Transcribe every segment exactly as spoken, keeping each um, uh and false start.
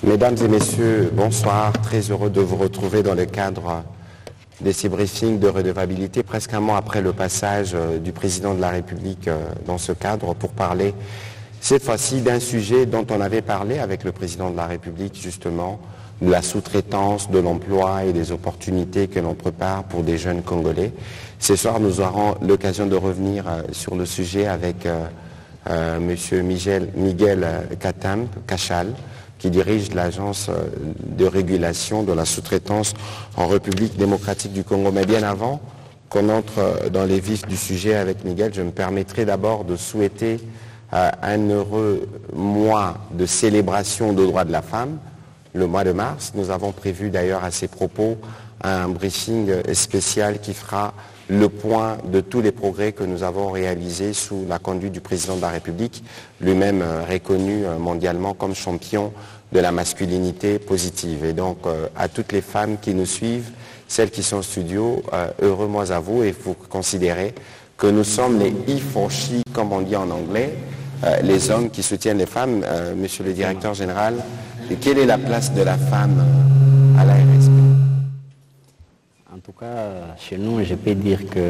Mesdames et messieurs, bonsoir. Très heureux de vous retrouver dans le cadre de ces briefings de redevabilité, presque un mois après le passage du président de la République dans ce cadre, pour parler cette fois-ci d'un sujet dont on avait parlé avec le président de la République, justement, de la sous-traitance, de l'emploi et des opportunités que l'on prépare pour des jeunes Congolais. Ce soir, nous aurons l'occasion de revenir sur le sujet avec euh, euh, M. Miguel, Miguel Katam, Kachal, qui dirige l'agence de régulation de la sous-traitance en République démocratique du Congo. Mais bien avant qu'on entre dans les vifs du sujet avec Miguel, je me permettrai d'abord de souhaiter euh, un heureux mois de célébration des droits de la femme, le mois de mars. Nous avons prévu d'ailleurs à ces propos un briefing spécial qui fera le point de tous les progrès que nous avons réalisés sous la conduite du président de la République, lui-même reconnu mondialement comme champion de la masculinité positive. Et donc, euh, à toutes les femmes qui nous suivent, celles qui sont en studio, euh, heureux mois à vous, et vous considérez que nous sommes les he for she, comme on dit en anglais, euh, les hommes qui soutiennent les femmes. Euh, monsieur le directeur général, quelle est la place de la femme à la R S P? En tout cas, chez nous, je peux dire que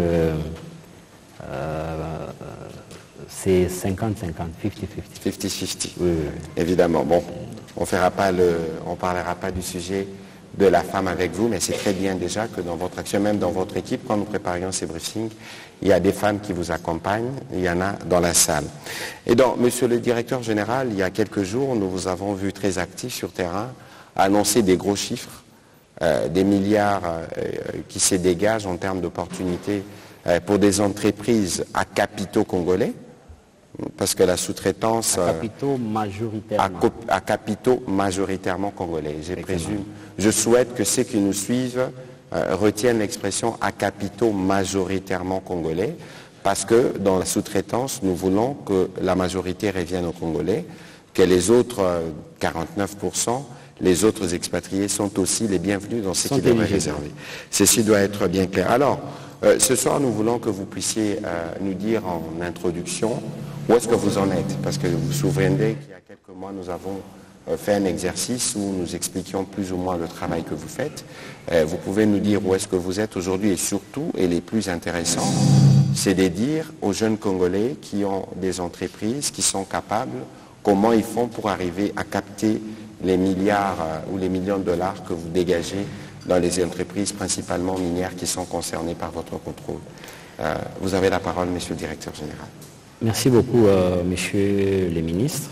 euh, c'est cinquante cinquante, cinquante cinquante. cinquante cinquante, Oui, oui. Évidemment. Bon, on ne parlera pas du sujet de la femme avec vous, mais c'est très bien déjà que dans votre action, même dans votre équipe, quand nous préparions ces briefings, il y a des femmes qui vous accompagnent, il y en a dans la salle. Et donc, monsieur le directeur général, il y a quelques jours, nous vous avons vu très actif sur terrain, annoncer des gros chiffres, euh, des milliards euh, qui se dégagent en termes d'opportunités euh, pour des entreprises à capitaux congolais, parce que la sous-traitance... À capitaux majoritairement. À, à capitaux majoritairement congolais. Je présume, je souhaite que ceux qui nous suivent euh, retiennent l'expression à capitaux majoritairement congolais, parce que dans la sous-traitance, nous voulons que la majorité revienne aux Congolais, que les autres euh, quarante-neuf pour cent, les autres expatriés sont aussi les bienvenus dans ce qui leur est réservé. Ceci doit être bien clair. Alors, euh, ce soir, nous voulons que vous puissiez euh, nous dire en introduction où est-ce que vous en êtes, parce que vous vous souvenez qu'il y a quelques mois, nous avons euh, fait un exercice où nous expliquions plus ou moins le travail que vous faites. Euh, vous pouvez nous dire où est-ce que vous êtes aujourd'hui, et surtout, et les plus intéressants, c'est de dire aux jeunes Congolais qui ont des entreprises, qui sont capables, comment ils font pour arriver à capter les milliards euh, ou les millions de dollars que vous dégagez dans les entreprises principalement minières qui sont concernées par votre contrôle. Euh, vous avez la parole, monsieur le directeur général. Merci beaucoup, euh, monsieur le ministre.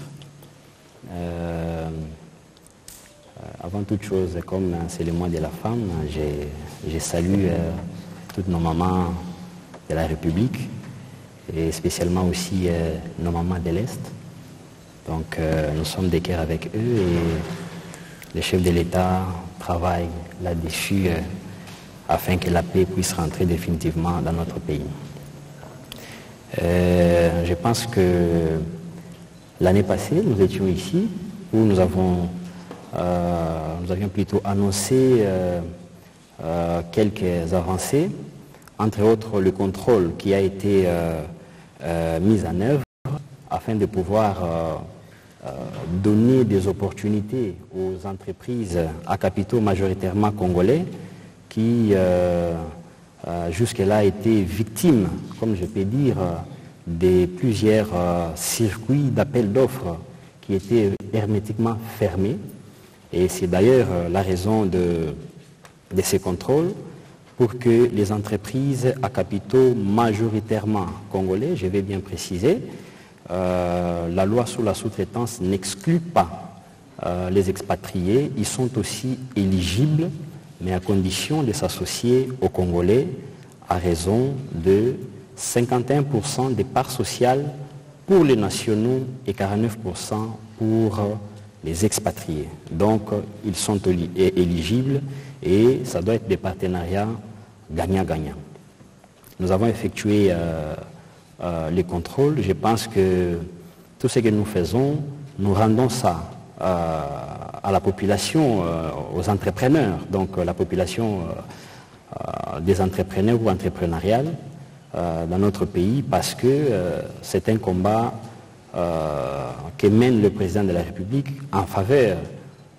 Euh, avant toute chose, comme c'est le mois de la femme, je salue euh, toutes nos mamans de la République et spécialement aussi euh, nos mamans de l'Est. Donc euh, nous sommes de cœur avec eux et le chef de l'État travaille là-dessus euh, afin que la paix puisse rentrer définitivement dans notre pays. Euh, je pense que l'année passée, nous étions ici où nous avons, euh, nous avions plutôt annoncé euh, euh, quelques avancées, entre autres le contrôle qui a été euh, euh, mis en œuvre afin de pouvoir euh, euh, donner des opportunités aux entreprises à capitaux majoritairement congolais qui euh, euh, jusque-là étaient victimes, comme je peux dire, de plusieurs euh, circuits d'appel d'offres qui étaient hermétiquement fermés. Et c'est d'ailleurs euh, la raison de, de ces contrôles pour que les entreprises à capitaux majoritairement congolais, je vais bien préciser, euh, la loi sur la sous-traitance n'exclut pas euh, les expatriés. Ils sont aussi éligibles, mais à condition de s'associer aux Congolais à raison de cinquante et un pour cent des parts sociales pour les nationaux et quarante-neuf pour cent pour les expatriés. Donc, ils sont éligibles et ça doit être des partenariats gagnant-gagnant. Nous avons effectué euh, euh, les contrôles. Je pense que tout ce que nous faisons, nous rendons ça euh, à la population, euh, aux entrepreneurs, donc la population euh, des entrepreneurs ou entrepreneuriales euh, dans notre pays, parce que euh, c'est un combat euh, que mène le président de la République en faveur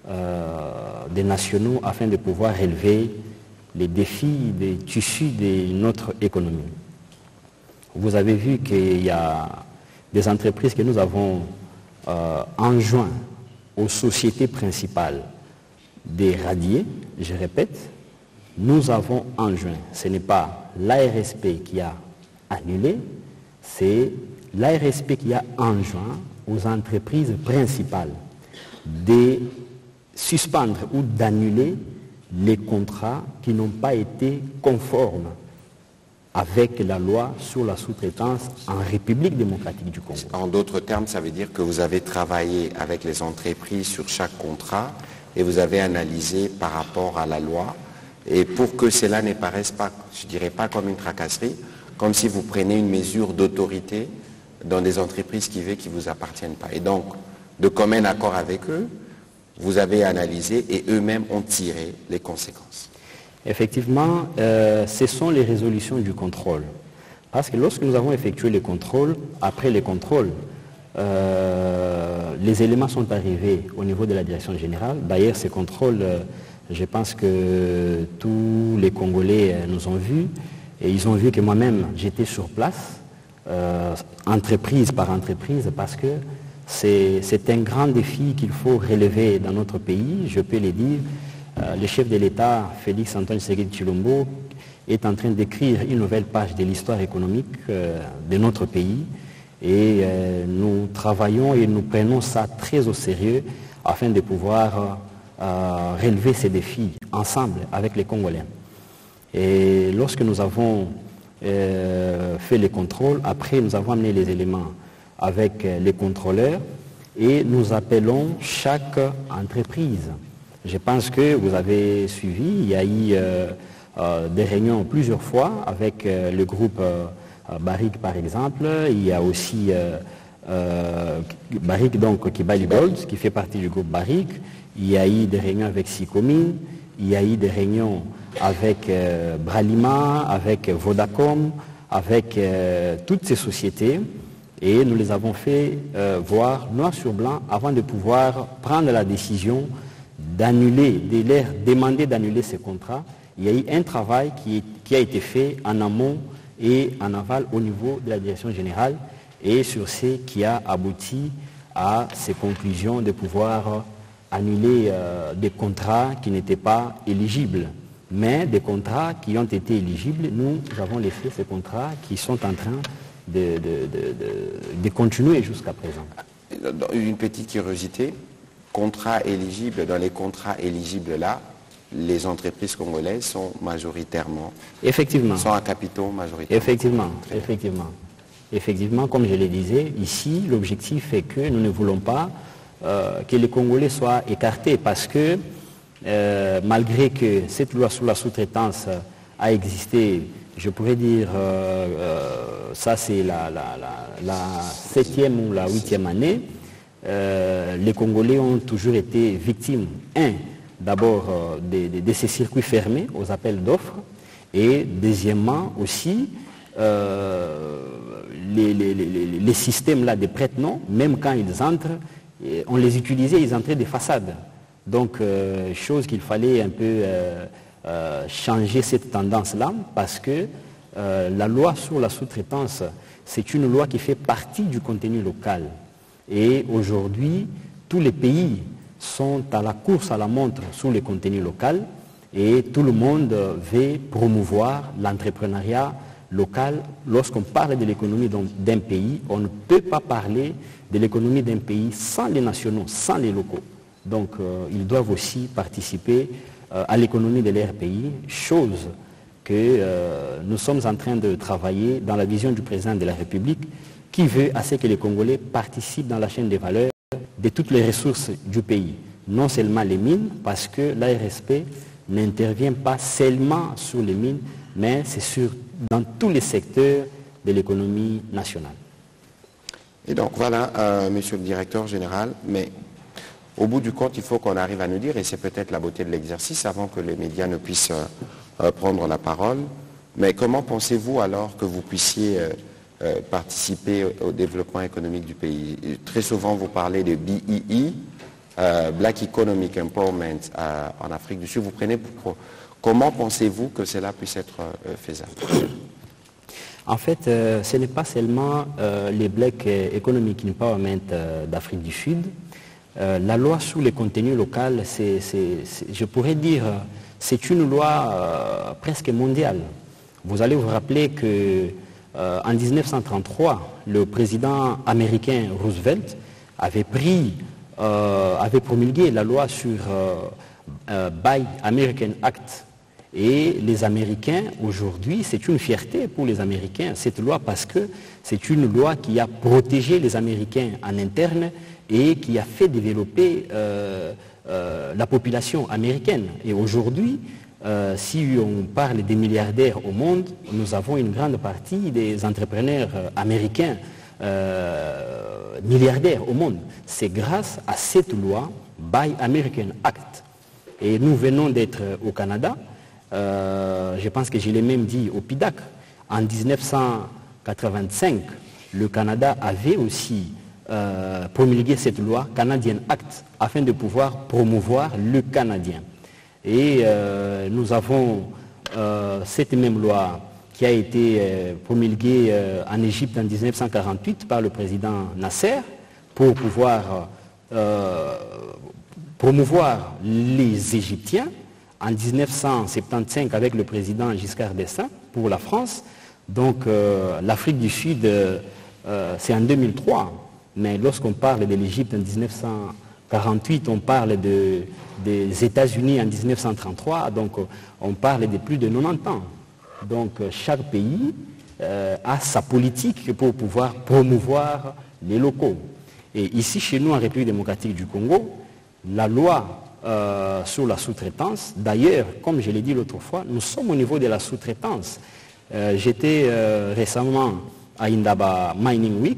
euh, des nationaux afin de pouvoir relever les défis des tissus de notre économie. Vous avez vu qu'il y a des entreprises que nous avons euh, enjoint aux sociétés principales d'éradier, je répète, nous avons enjoint, ce n'est pas l'A R S P qui a annulé, c'est l'A R S P qui a enjoint aux entreprises principales de suspendre ou d'annuler les contrats qui n'ont pas été conformes avec la loi sur la sous-traitance en République démocratique du Congo. En d'autres termes, ça veut dire que vous avez travaillé avec les entreprises sur chaque contrat et vous avez analysé par rapport à la loi. Et pour que cela ne paraisse pas, je ne dirais pas comme une tracasserie, comme si vous preniez une mesure d'autorité dans des entreprises qui ne vous appartiennent pas. Et donc, de commun accord avec eux, vous avez analysé et eux-mêmes ont tiré les conséquences. Effectivement, euh, ce sont les résolutions du contrôle. Parce que lorsque nous avons effectué les contrôles, après les contrôles, euh, les éléments sont arrivés au niveau de la direction générale. D'ailleurs, ces contrôles, euh, je pense que tous les Congolais euh, nous ont vus. Et ils ont vu que moi-même, j'étais sur place, euh, entreprise par entreprise, parce que c'est un grand défi qu'il faut relever dans notre pays, je peux le dire. Euh, le chef de l'État, Félix Antoine Tshisekedi Tshilombo, est en train d'écrire une nouvelle page de l'histoire économique euh, de notre pays. Et euh, nous travaillons et nous prenons ça très au sérieux afin de pouvoir euh, relever ces défis ensemble avec les Congolais. Et lorsque nous avons euh, fait les contrôles, après nous avons amené les éléments avec les contrôleurs et nous appelons chaque entreprise. Je pense que vous avez suivi, il y a eu euh, euh, des réunions plusieurs fois avec euh, le groupe euh, Barrick par exemple. Il y a aussi euh, euh, Barrick, donc Kibali Gold, qui fait partie du groupe Barrick. Il y a eu des réunions avec Sikomin, il y a eu des réunions avec euh, Bralima, avec Vodacom, avec euh, toutes ces sociétés. Et nous les avons fait euh, voir noir sur blanc avant de pouvoir prendre la décision d'annuler, de leur demander d'annuler ces contrats. Il y a eu un travail qui, est, qui a été fait en amont et en aval au niveau de la direction générale et sur ce qui a abouti à ces conclusions de pouvoir annuler euh, des contrats qui n'étaient pas éligibles. Mais des contrats qui ont été éligibles, nous avons laissé ces contrats qui sont en train de, de, de, de, de continuer jusqu'à présent. Une petite curiosité, contrats éligibles, dans les contrats éligibles là, les entreprises congolaises sont majoritairement, effectivement, sont à capitaux majoritairement. Effectivement, effectivement. Effectivement, comme je le disais, ici, l'objectif est que nous ne voulons pas euh, que les Congolais soient écartés parce que euh, malgré que cette loi sur la sous-traitance a existé, je pourrais dire, euh, euh, ça c'est la, la, la, la septième ou la huitième année, euh, les Congolais ont toujours été victimes, un, d'abord euh, de, de, de ces circuits fermés aux appels d'offres, et deuxièmement aussi, euh, les, les, les, les systèmes là de prête-noms, même quand ils entrent, on les utilisait, ils entraient des façades. Donc, euh, chose qu'il fallait un peu euh, euh, changer cette tendance-là, parce que euh, la loi sur la sous-traitance, c'est une loi qui fait partie du contenu local. Et aujourd'hui, tous les pays sont à la course à la montre sur le contenu local et tout le monde veut promouvoir l'entrepreneuriat local. Lorsqu'on parle de l'économie d'un pays, on ne peut pas parler de l'économie d'un pays sans les nationaux, sans les locaux. Donc euh, ils doivent aussi participer euh, à l'économie de leur pays, chose que euh, nous sommes en train de travailler dans la vision du président de la République qui veut à ce que les Congolais participent dans la chaîne des valeurs de toutes les ressources du pays. Non seulement les mines, parce que l'A R S P n'intervient pas seulement sur les mines, mais c'est sur, dans tous les secteurs de l'économie nationale. Et donc voilà, euh, monsieur le directeur général, mais au bout du compte, il faut qu'on arrive à nous dire, et c'est peut-être la beauté de l'exercice, avant que les médias ne puissent euh, prendre la parole, mais comment pensez-vous alors que vous puissiez euh, euh, participer au développement économique du pays? Très souvent, vous parlez de B I I, euh, Black Economic Empowerment euh, en Afrique du Sud. Vous prenez pour, comment pensez-vous que cela puisse être euh, faisable? En fait, euh, ce n'est pas seulement euh, les Black Economic Empowerment euh, d'Afrique du Sud. Euh, la loi sur les contenus locaux, c'est, c'est, c'est, je pourrais dire, c'est une loi euh, presque mondiale. Vous allez vous rappeler que euh, en mille neuf cent trente-trois, le président américain Roosevelt avait pris, euh, avait promulgué la loi sur euh, euh, Buy American Act. Et les Américains, aujourd'hui, c'est une fierté pour les Américains, cette loi, parce que c'est une loi qui a protégé les Américains en interne et qui a fait développer euh, euh, la population américaine. Et aujourd'hui, euh, si on parle des milliardaires au monde, nous avons une grande partie des entrepreneurs américains euh, milliardaires au monde. C'est grâce à cette loi, Buy American Act. Et nous venons d'être au Canada. Euh, je pense que je l'ai même dit au P I D A C, en mille neuf cent quatre-vingt-cinq, le Canada avait aussi euh, promulgué cette loi, Canadian Act, afin de pouvoir promouvoir le Canadien. Et euh, nous avons euh, cette même loi qui a été euh, promulguée euh, en Égypte en mille neuf cent quarante-huit par le président Nasser pour pouvoir euh, promouvoir les Égyptiens. En mille neuf cent soixante-quinze avec le président Giscard d'Estaing pour la France. Donc euh, l'Afrique du Sud, euh, c'est en deux mille trois. Mais lorsqu'on parle de l'Égypte en mille neuf cent quarante-huit, on parle de, des États-Unis en mille neuf cent trente-trois. Donc euh, on parle de plus de quatre-vingt-dix ans. Donc euh, chaque pays euh, a sa politique pour pouvoir promouvoir les locaux. Et ici, chez nous, en République démocratique du Congo, la loi Euh, sur la sous-traitance. D'ailleurs, comme je l'ai dit l'autre fois, nous sommes au niveau de la sous-traitance. Euh, J'étais euh, récemment à Indaba Mining Week,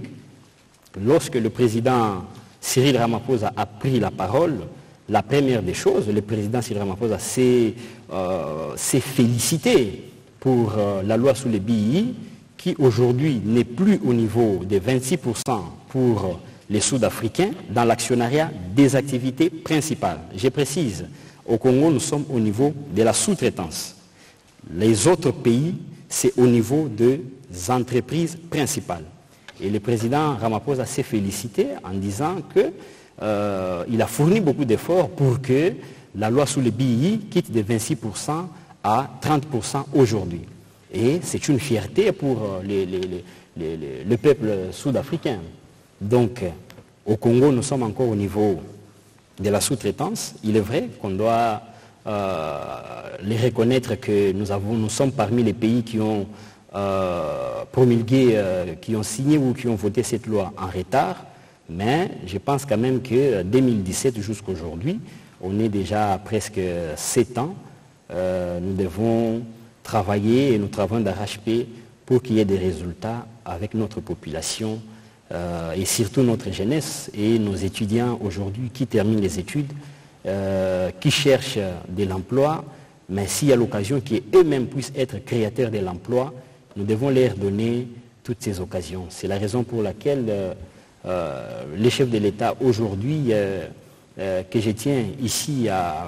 lorsque le président Cyril Ramaphosa a pris la parole. La première des choses, le président Cyril Ramaphosa s'est euh, félicité pour euh, la loi sur les B I I, qui aujourd'hui n'est plus au niveau des vingt-six pour cent pour euh, les Sud-Africains dans l'actionnariat des activités principales. Je précise, au Congo, nous sommes au niveau de la sous-traitance. Les autres pays, c'est au niveau des entreprises principales. Et le président Ramaphosa s'est félicité en disant qu'il euh, a fourni beaucoup d'efforts pour que la loi sur les B I I quitte de vingt-six pour cent à trente pour cent aujourd'hui. Et c'est une fierté pour les, les, les, les, les, le peuple sud-africain. Donc, au Congo, nous sommes encore au niveau de la sous-traitance. Il est vrai qu'on doit euh, les reconnaître que nous, avons, nous sommes parmi les pays qui ont euh, promulgué, euh, qui ont signé ou qui ont voté cette loi en retard. Mais je pense quand même que deux mille dix-sept jusqu'à aujourd'hui, on est déjà à presque sept ans. Euh, nous devons travailler et nous travaillons d'arrache-pied pour qu'il y ait des résultats avec notre population euh, et surtout notre jeunesse et nos étudiants aujourd'hui qui terminent les études, euh, qui cherchent de l'emploi, mais s'il y a l'occasion qu'eux-mêmes puissent être créateurs de l'emploi, nous devons leur donner toutes ces occasions. C'est la raison pour laquelle euh, euh, les chefs de l'État aujourd'hui, euh, euh, que je tiens ici à,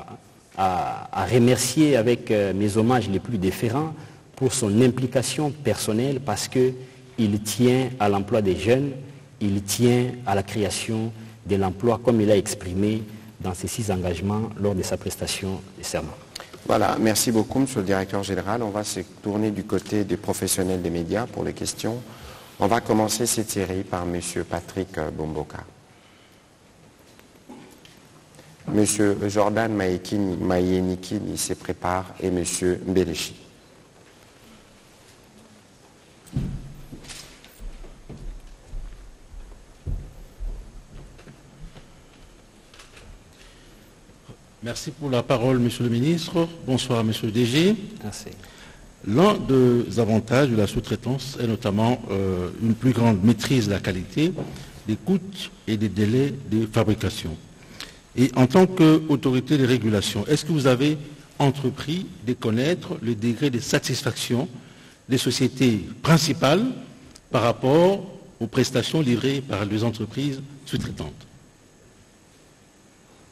à, à remercier avec euh, mes hommages les plus déférents pour son implication personnelle parce qu'il tient à l'emploi des jeunes, il tient à la création de l'emploi comme il a exprimé dans ses six engagements lors de sa prestation de serment. Voilà, merci beaucoup, Monsieur le Directeur Général. On va se tourner du côté des professionnels des médias pour les questions. On va commencer cette série par Monsieur Patrick Bomboka. Monsieur Jordan Mayenikine, il se prépare, et Monsieur Mbelechi. Merci pour la parole, Monsieur le Ministre. Bonsoir, Monsieur le D G. Merci. L'un des avantages de la sous-traitance est notamment euh, une plus grande maîtrise de la qualité, des coûts et des délais de fabrication. Et en tant qu'autorité de régulation, est-ce que vous avez entrepris de connaître le degré de satisfaction des sociétés principales par rapport aux prestations livrées par les entreprises sous-traitantes?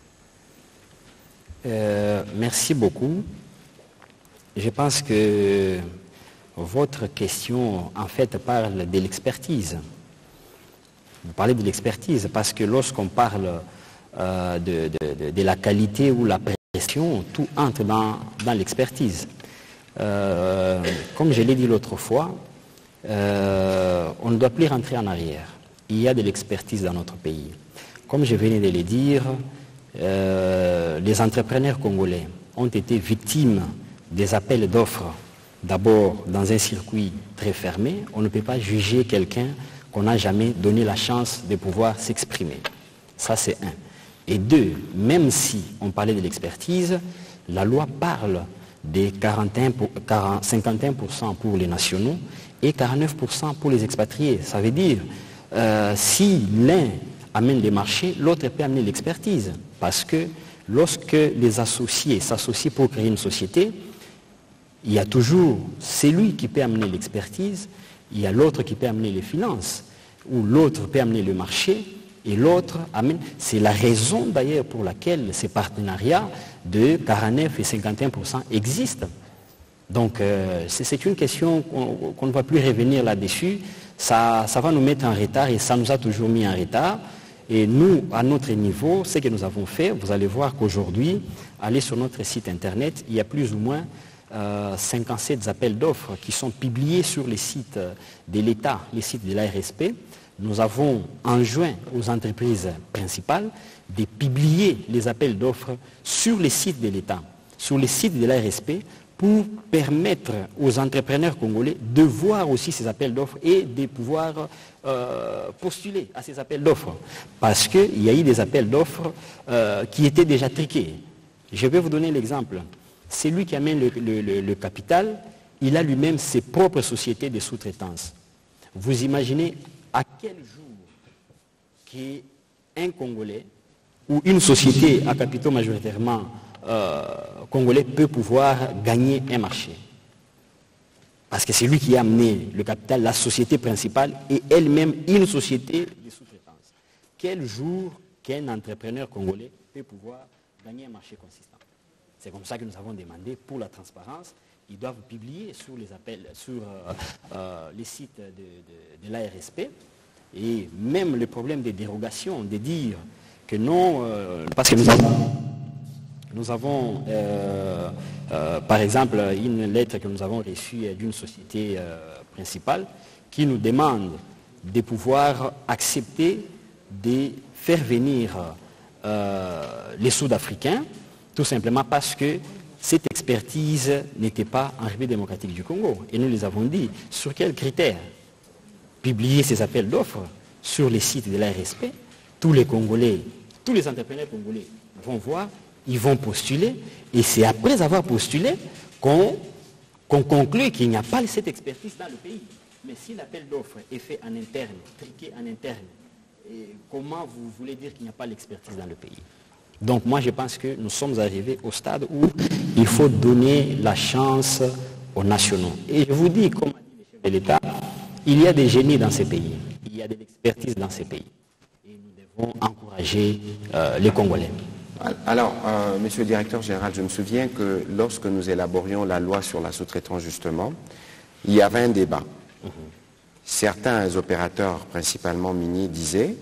Euh, merci beaucoup. Je pense que votre question, en fait, parle de l'expertise. Vous parlez de l'expertise parce que lorsqu'on parle euh, de, de, de, de la qualité ou la pression, tout entre dans, dans l'expertise. Euh, comme je l'ai dit l'autre fois, euh, on ne doit plus rentrer en arrière. Il y a de l'expertise dans notre pays. Comme je venais de le dire, euh, les entrepreneurs congolais ont été victimes des appels d'offres, d'abord dans un circuit très fermé. On ne peut pas juger quelqu'un qu'on n'a jamais donné la chance de pouvoir s'exprimer. Ça, c'est un. Et deux, même si on parlait de l'expertise, la loi parle des quarante et un pour, quarante, cinquante et un pour cent pour les nationaux et quarante-neuf pour cent pour les expatriés. Ça veut dire, euh, si l'un amène les marchés, l'autre peut amener l'expertise. Parce que lorsque les associés s'associent pour créer une société, il y a toujours celui qui peut amener l'expertise, il y a l'autre qui peut amener les finances, ou l'autre peut amener le marché, et l'autre amène... C'est la raison d'ailleurs pour laquelle ces partenariats de quarante-neuf et cinquante et un pour cent existent. Donc euh, c'est une question qu'on qu'on ne va plus revenir là-dessus. Ça, ça va nous mettre en retard et ça nous a toujours mis en retard. Et nous, à notre niveau, ce que nous avons fait, vous allez voir qu'aujourd'hui, allez sur notre site internet, il y a plus ou moins euh, cinquante-sept appels d'offres qui sont publiés sur les sites de l'État, les sites de l'A R S P. Nous avons enjoint aux entreprises principales de publier les appels d'offres sur les sites de l'État, sur les sites de l'A R S P, pour permettre aux entrepreneurs congolais de voir aussi ces appels d'offres et de pouvoir euh, postuler à ces appels d'offres. Parce qu'il y a eu des appels d'offres euh, qui étaient déjà triqués. Je vais vous donner l'exemple. Celui qui amène le, le, le, le capital, il a lui-même ses propres sociétés de sous-traitance. Vous imaginez à quel jour qu'un Congolais ou une société à capitaux majoritairement euh, congolais peut pouvoir gagner un marché. Parce que c'est lui qui a amené le capital, la société principale et elle-même une société de sous-traitance. Quel jour qu'un entrepreneur congolais peut pouvoir gagner un marché consistant? C'est comme ça que nous avons demandé pour la transparence. Ils doivent publier sur les appels, sur euh, euh, les sites de, de, de l'A R S P. Et même le problème des dérogations, de dire que non, euh, parce que nous avons, nous avons euh, euh, par exemple, une lettre que nous avons reçue d'une société euh, principale qui nous demande de pouvoir accepter de faire venir euh, les Sud-Africains, tout simplement parce que cette expertise n'était pas en République démocratique du Congo. Et nous les avons dit, sur quels critères publier ces appels d'offres sur les sites de l'A R S P, tous les Congolais, tous les entrepreneurs congolais vont voir, ils vont postuler, et c'est après avoir postulé qu'on qu'on conclut qu'il n'y a pas cette expertise dans le pays. Mais si l'appel d'offres est fait en interne, triqué en interne, et comment vous voulez dire qu'il n'y a pas l'expertise dans le pays? Donc moi je pense que nous sommes arrivés au stade où il faut donner la chance aux nationaux. Et je vous dis, comme a dit le chef de l'État, il y a des génies dans ces pays, il y a de l'expertise dans ces pays. Et nous devons encourager euh, les Congolais. Alors, euh, Monsieur le Directeur Général, je me souviens que lorsque nous élaborions la loi sur la sous-traitance, justement, il y avait un débat. Mmh. Certains opérateurs, principalement miniers, disaient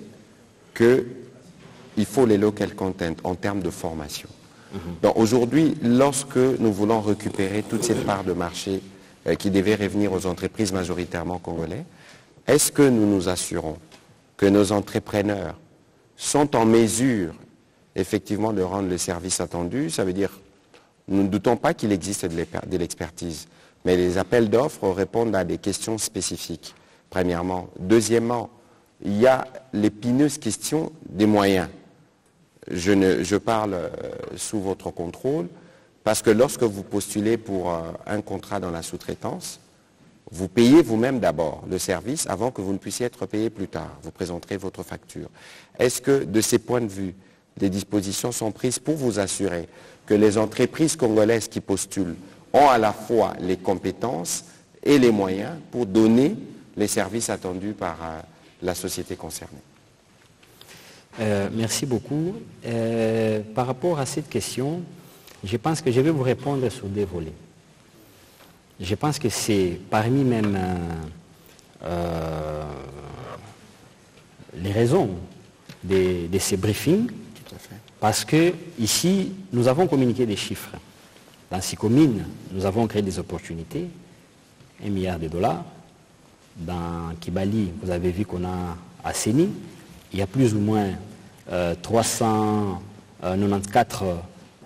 qu'il faut les local content en termes de formation. Mmh. Donc aujourd'hui, lorsque nous voulons récupérer toute cette part de marché euh, qui devait revenir aux entreprises majoritairement congolais, est-ce que nous nous assurons que nos entrepreneurs sont en mesure effectivement de rendre le service attendu? Ça veut dire, nous ne doutons pas qu'il existe de l'expertise, mais les appels d'offres répondent à des questions spécifiques, premièrement. Deuxièmement, il y a l'épineuse question des moyens. Je, ne, je parle euh, sous votre contrôle, parce que lorsque vous postulez pour euh, un contrat dans la sous-traitance, vous payez vous-même d'abord le service avant que vous ne puissiez être payé plus tard. Vous présenterez votre facture. Est-ce que, de ces points de vue, des dispositions sont prises pour vous assurer que les entreprises congolaises qui postulent ont à la fois les compétences et les moyens pour donner les services attendus par euh, la société concernée? euh, Merci beaucoup. Euh, par rapport à cette question, Je pense que je vais vous répondre sur deux volets. Je pense que c'est parmi même euh, euh, les raisons de, de ces briefings, Tout à fait. parce que ici, nous avons communiqué des chiffres. Dans six communes, nous avons créé des opportunités, un milliard de dollars. Dans Kibali, vous avez vu qu'on a assaini. Il y a plus ou moins euh, trois cent quatre-vingt-quatorze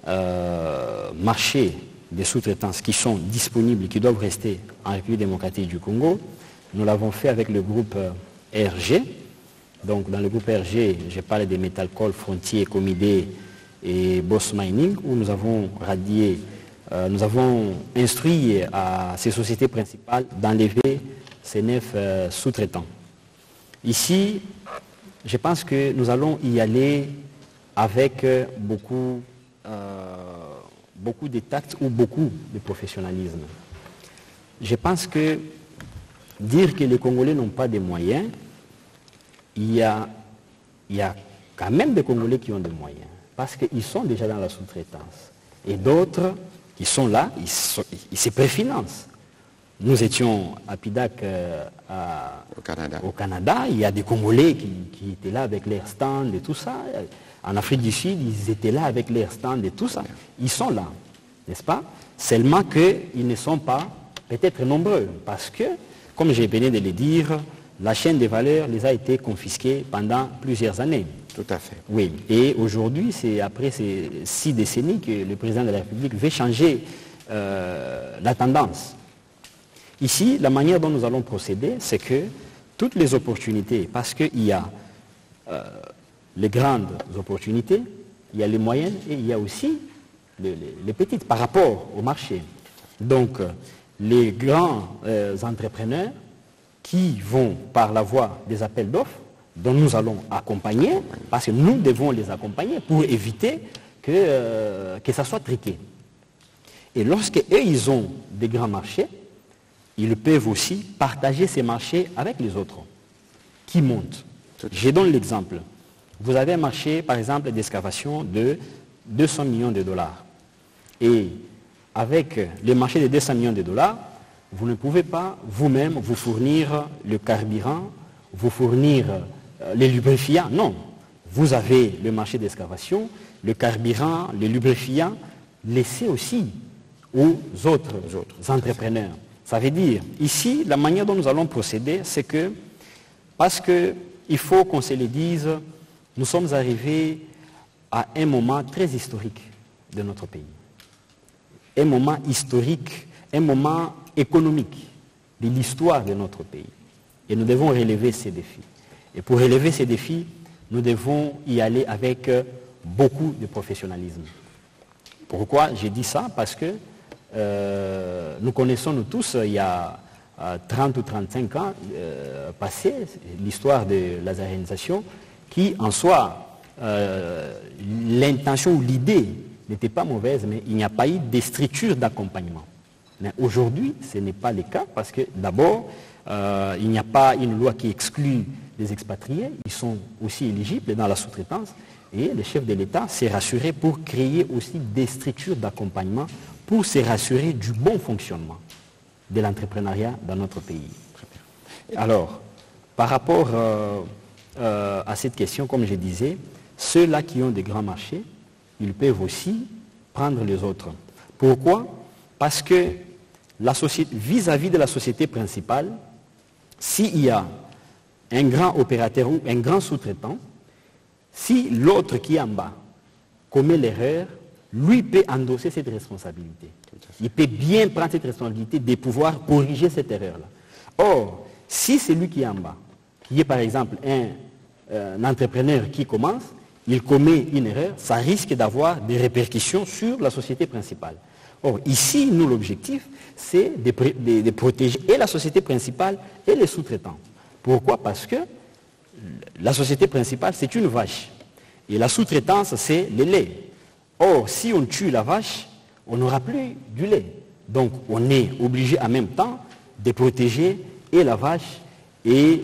euh, marchés de sous-traitance qui sont disponibles et qui doivent rester en République démocratique du Congo. Nous l'avons fait avec le groupe euh, R G. Donc dans le groupe R G, j'ai parlé des Metalcol, Frontier, Comidé et Boss Mining, où nous avons radié, euh, nous avons instruit à ces sociétés principales d'enlever ces neuf euh, sous-traitants. Ici, je pense que nous allons y aller avec euh, beaucoup, euh, beaucoup de tact ou beaucoup de professionnalisme. Je pense que dire que les Congolais n'ont pas de moyens, il y a, il y a quand même des Congolais qui ont des moyens, parce qu'ils sont déjà dans la sous-traitance. Et d'autres qui sont là, ils, sont, ils se préfinancent. Nous étions à Pidac euh, à, Au Canada. au Canada, il y a des Congolais qui, qui étaient là avec leurs stands et tout ça. En Afrique du Sud, ils étaient là avec leurs stands et tout ça. Ils sont là, n'est-ce pas? Seulement qu'ils ne sont pas peut-être nombreux, parce que, comme j'ai venu de le dire, la chaîne des valeurs les a été confisquée pendant plusieurs années. Tout à fait. Oui, et aujourd'hui, c'est après ces six décennies que le président de la République veut changer euh, la tendance. Ici, la manière dont nous allons procéder, c'est que toutes les opportunités, parce qu'il y a euh, les grandes opportunités, il y a les moyennes et il y a aussi les, les, les petites par rapport au marché. Donc, les grands euh, entrepreneurs qui vont par la voie des appels d'offres, dont nous allons accompagner, parce que nous devons les accompagner pour éviter que, euh, que ça soit triqué. Et lorsque eux, ils ont des grands marchés, ils peuvent aussi partager ces marchés avec les autres qui montent. Je donne l'exemple. Vous avez un marché, par exemple, d'excavation de deux cents millions de dollars. Et avec le marché de deux cents millions de dollars, vous ne pouvez pas vous-même vous fournir le carburant, vous fournir euh, les lubrifiants. Non. Vous avez le marché d'excavation, le carburant, les lubrifiants, laissez aussi aux autres, aux autres entrepreneurs. Ça veut dire, ici, la manière dont nous allons procéder, c'est que, parce qu'il faut qu'on se le dise, nous sommes arrivés à un moment très historique de notre pays. Un moment historique, un moment économique de l'histoire de notre pays. Et nous devons relever ces défis. Et pour relever ces défis, nous devons y aller avec beaucoup de professionnalisme. Pourquoi j'ai dit ça? Parce que euh, nous connaissons nous tous, il y a euh, trente ou trente-cinq ans euh, passés, l'histoire de la zarénisation, qui en soi, euh, l'intention ou l'idée n'était pas mauvaise, mais il n'y a pas eu de structure d'accompagnement. Mais aujourd'hui, ce n'est pas le cas parce que d'abord, euh, il n'y a pas une loi qui exclut les expatriés, ils sont aussi éligibles dans la sous-traitance et le chef de l'État s'est rassuré pour créer aussi des structures d'accompagnement pour se rassurer du bon fonctionnement de l'entrepreneuriat dans notre pays. Alors, par rapport euh, euh, à cette question, comme je disais, ceux-là qui ont des grands marchés, ils peuvent aussi prendre les autres. Pourquoi? Parce que la société, vis-à-vis de la société principale, s'il y a un grand opérateur ou un grand sous-traitant, si l'autre qui est en bas commet l'erreur, lui peut endosser cette responsabilité. Il peut bien prendre cette responsabilité de pouvoir corriger cette erreur-là. Or, si c'est lui qui est en bas, qui est par exemple un, euh, un entrepreneur qui commence, il commet une erreur, ça risque d'avoir des répercussions sur la société principale. Or, ici, nous, l'objectif, c'est de, de, de protéger et la société principale et les sous-traitants. Pourquoi? Parce que la société principale, c'est une vache. Et la sous-traitance, c'est le lait. Or, si on tue la vache, on n'aura plus du lait. Donc, on est obligé en même temps de protéger et la vache et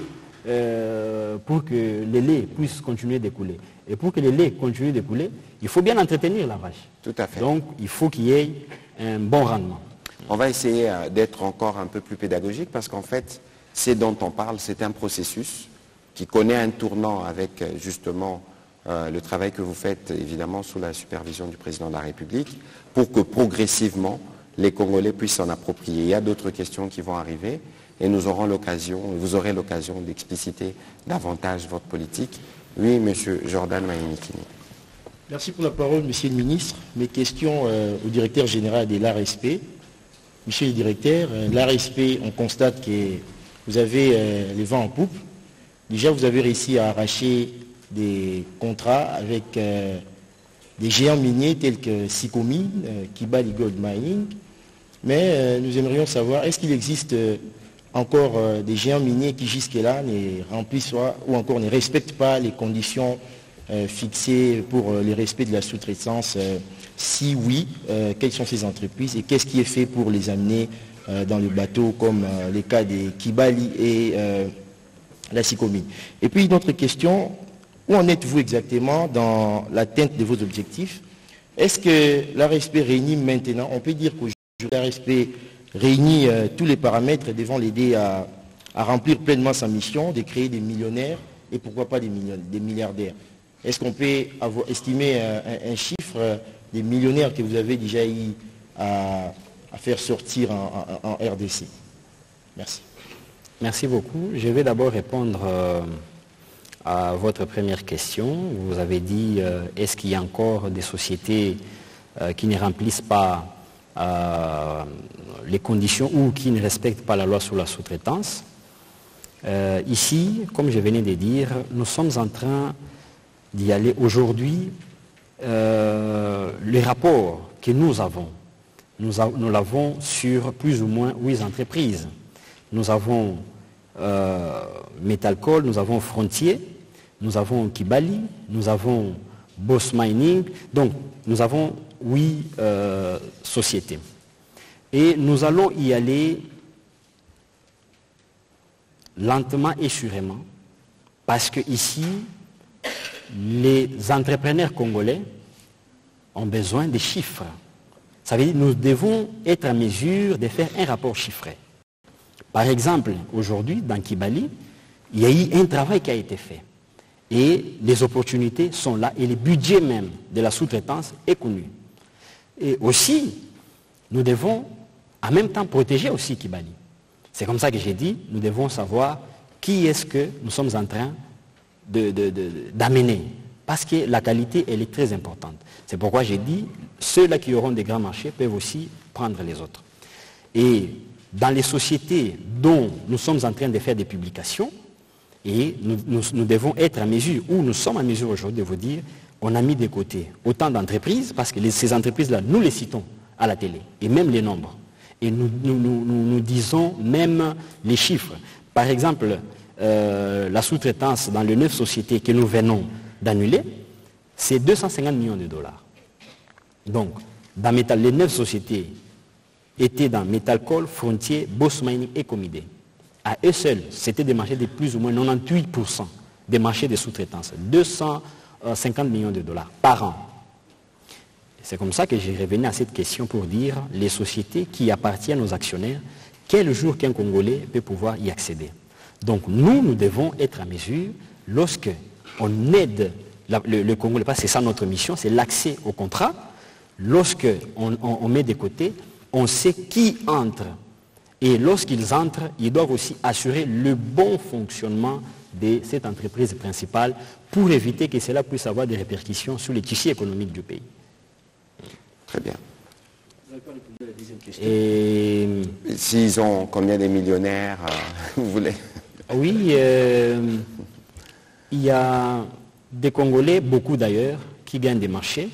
euh, pour que le lait puisse continuer d'écouler. Et pour que le lait continue d'écouler, il faut bien entretenir la vache. Tout à fait. Donc, il faut qu'il y ait un bon rendement. On va essayer euh, d'être encore un peu plus pédagogique parce qu'en fait, c'est dont on parle, c'est un processus qui connaît un tournant avec euh, justement euh, le travail que vous faites évidemment sous la supervision du président de la République pour que progressivement les Congolais puissent s'en approprier. Il y a d'autres questions qui vont arriver et nous aurons l'occasion, vous aurez l'occasion d'expliciter davantage votre politique. Oui, monsieur Jordan Maïnikini. Merci pour la parole, monsieur le ministre. Mes questions euh, au directeur général de l'A R S P. Monsieur le directeur, euh, l'A R S P, on constate que vous avez euh, les vents en poupe. Déjà, vous avez réussi à arracher des contrats avec euh, des géants miniers tels que Sikomi, euh, Kibali Gold Mining. Mais euh, nous aimerions savoir, est-ce qu'il existe euh, encore euh, des géants miniers qui jusque-là ne remplissent soit, ou encore ne respectent pas les conditions euh, fixées pour euh, le respect de la sous-traitance? euh, Si oui, euh, quelles sont ces entreprises et qu'est-ce qui est fait pour les amener euh, dans le bateau, comme euh, les cas des Kibali et euh, la Sikomi? Et puis, une autre question, où en êtes-vous exactement dans l'atteinte de vos objectifs? Est-ce que l'A R S P réunit maintenant, on peut dire qu'aujourd'hui l'A R S P réunit euh, tous les paramètres devant l'aider à, à remplir pleinement sa mission, de créer des millionnaires et pourquoi pas des, million, des milliardaires? Est-ce qu'on peut avoir, estimer euh, un, un chiffre euh, des millionnaires que vous avez déjà eu à, à faire sortir en, en, en R D C? Merci. Merci beaucoup. Je vais d'abord répondre euh, à votre première question. Vous avez dit, euh, est-ce qu'il y a encore des sociétés euh, qui ne remplissent pas euh, les conditions ou qui ne respectent pas la loi sur la sous-traitance? euh, Ici, comme je venais de dire, nous sommes en train d'y aller aujourd'hui. Euh, les rapports que nous avons, nous, a, nous l'avons sur plus ou moins huit entreprises. Nous avons euh, Metalcol, nous avons Frontier, nous avons Kibali, nous avons Boss Mining, donc nous avons huit euh, sociétés. Et nous allons y aller lentement et sûrement, parce que ici, les entrepreneurs congolais ont besoin de chiffres. Ça veut dire que nous devons être en mesure de faire un rapport chiffré. Par exemple, aujourd'hui, dans Kibali, il y a eu un travail qui a été fait. Et les opportunités sont là et le budget même de la sous-traitance est connu. Et aussi, nous devons en même temps protéger aussi Kibali. C'est comme ça que j'ai dit, nous devons savoir qui est-ce que nous sommes en train de, de, de, d'amener. Parce que la qualité, elle est très importante. C'est pourquoi j'ai dit, ceux-là qui auront des grands marchés peuvent aussi prendre les autres. Et dans les sociétés dont nous sommes en train de faire des publications, et nous, nous, nous devons être en mesure, ou nous sommes en mesure aujourd'hui de vous dire, on a mis de côté autant d'entreprises, parce que les, ces entreprises-là, nous les citons à la télé, et même les nombres. Et nous, nous, nous, nous disons même les chiffres. Par exemple, euh, la sous-traitance dans les neuf sociétés que nous venons d'annuler, c'est deux cent cinquante millions de dollars. Donc, dans Metal, les neuf sociétés étaient dans Metalcol, Frontier, Boss Mining et Comidé. À eux seuls, c'était des marchés de plus ou moins quatre-vingt-dix-huit pour cent des marchés de sous-traitance, deux cent cinquante millions de dollars par an. C'est comme ça que j'ai revenu à cette question pour dire les sociétés qui appartiennent aux actionnaires, quel jour qu'un Congolais peut pouvoir y accéder. Donc nous, nous devons être en mesure, lorsque on aide la, le, le Congolais, parce que c'est ça notre mission, c'est l'accès au contrat, lorsque on, on, on met de côté, on sait qui entre. Et lorsqu'ils entrent, ils doivent aussi assurer le bon fonctionnement de cette entreprise principale pour éviter que cela puisse avoir des répercussions sur les tissus économiques du pays. Très bien. Vous n'avez pas répondu à la deuxième question. Et s'ils ont combien de millionnaires, euh, vous voulez? Oui, euh, il y a des Congolais, beaucoup d'ailleurs, qui gagnent des marchés,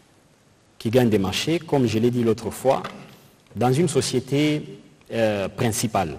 qui gagnent des marchés, comme je l'ai dit l'autre fois, dans une société euh, principale.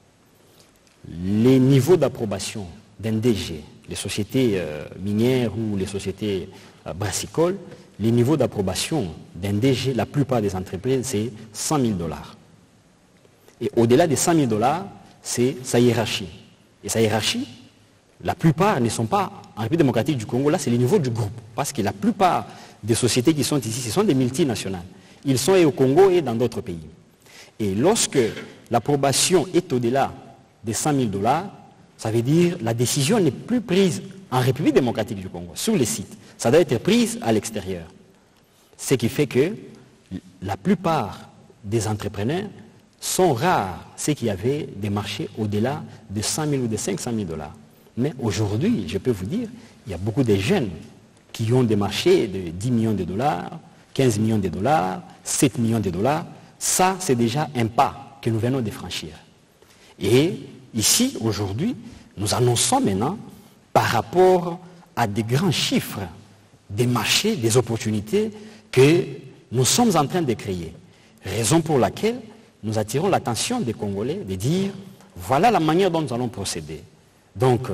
Les niveaux d'approbation d'un D G, les sociétés euh, minières ou les sociétés euh, brassicoles, les niveaux d'approbation d'un D G, la plupart des entreprises, c'est cent mille dollars. Et au-delà des cent mille dollars, c'est sa hiérarchie. Et sa hiérarchie, la plupart ne sont pas en République démocratique du Congo. Là, c'est le niveau du groupe. Parce que la plupart des sociétés qui sont ici, ce sont des multinationales. Ils sont et au Congo et dans d'autres pays. Et lorsque l'approbation est au-delà des cent mille dollars, ça veut dire que la décision n'est plus prise en République démocratique du Congo, sur les sites. Ça doit être prise à l'extérieur. Ce qui fait que la plupart des entrepreneurs sont rares, ceux qui avaient des marchés au-delà de cent mille ou de cinq cent mille dollars. Mais aujourd'hui, je peux vous dire, il y a beaucoup de jeunes qui ont des marchés de dix millions de dollars, quinze millions de dollars, sept millions de dollars. Ça, c'est déjà un pas que nous venons de franchir. Et ici, aujourd'hui, nous annonçons maintenant, par rapport à des grands chiffres, des marchés, des opportunités que nous sommes en train de créer. Raison pour laquelle nous attirons l'attention des Congolais de dire, voilà la manière dont nous allons procéder. Donc,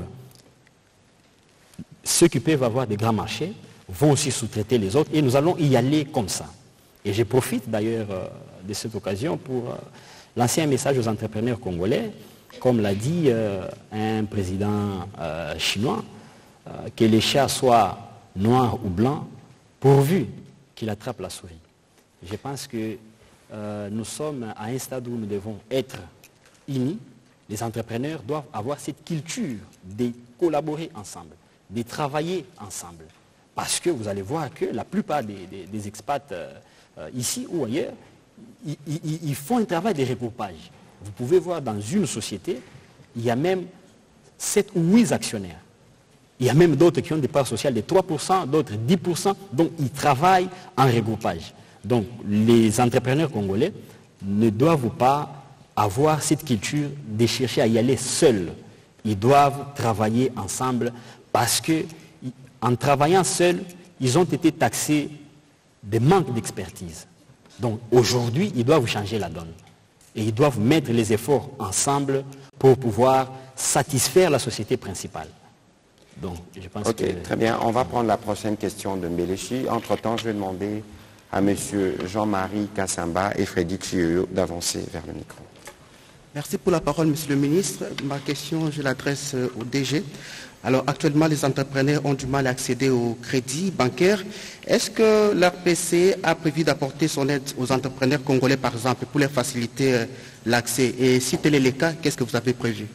ceux qui peuvent avoir des grands marchés vont aussi sous-traiter les autres et nous allons y aller comme ça. Et je profite d'ailleurs euh, de cette occasion pour euh, lancer un message aux entrepreneurs congolais, comme l'a dit euh, un président euh, chinois, euh, que les chats soient noirs ou blancs, pourvu qu'il attrape la souris. Je pense que euh, nous sommes à un stade où nous devons être unis. Les entrepreneurs doivent avoir cette culture de collaborer ensemble, de travailler ensemble. Parce que vous allez voir que la plupart des, des, des expats euh, euh, ici ou ailleurs, ils, ils, ils font un travail de regroupage. Vous pouvez voir dans une société, il y a même sept ou huit actionnaires. Il y a même d'autres qui ont des parts sociales de trois pour cent, d'autres dix pour cent, donc ils travaillent en regroupage. Donc les entrepreneurs congolais ne doivent pas avoir cette culture de chercher à y aller seuls. Ils doivent travailler ensemble parce qu'en travaillant seuls, ils ont été taxés de manque d'expertise. Donc aujourd'hui, ils doivent changer la donne. Et ils doivent mettre les efforts ensemble pour pouvoir satisfaire la société principale. Donc, je pense Ok, que... très bien. On va prendre la prochaine question de Mbelechi. Entre-temps, je vais demander à M. Jean-Marie Kassamba et Frédéric Chioyo d'avancer vers le micro. Merci pour la parole, Monsieur le Ministre. Ma question, je l'adresse au D G. Alors, actuellement, les entrepreneurs ont du mal à accéder au crédit bancaire. Est-ce que l'R P C a prévu d'apporter son aide aux entrepreneurs congolais, par exemple, pour leur faciliter l'accès? Et si tel est le cas, qu'est-ce que vous avez prévu?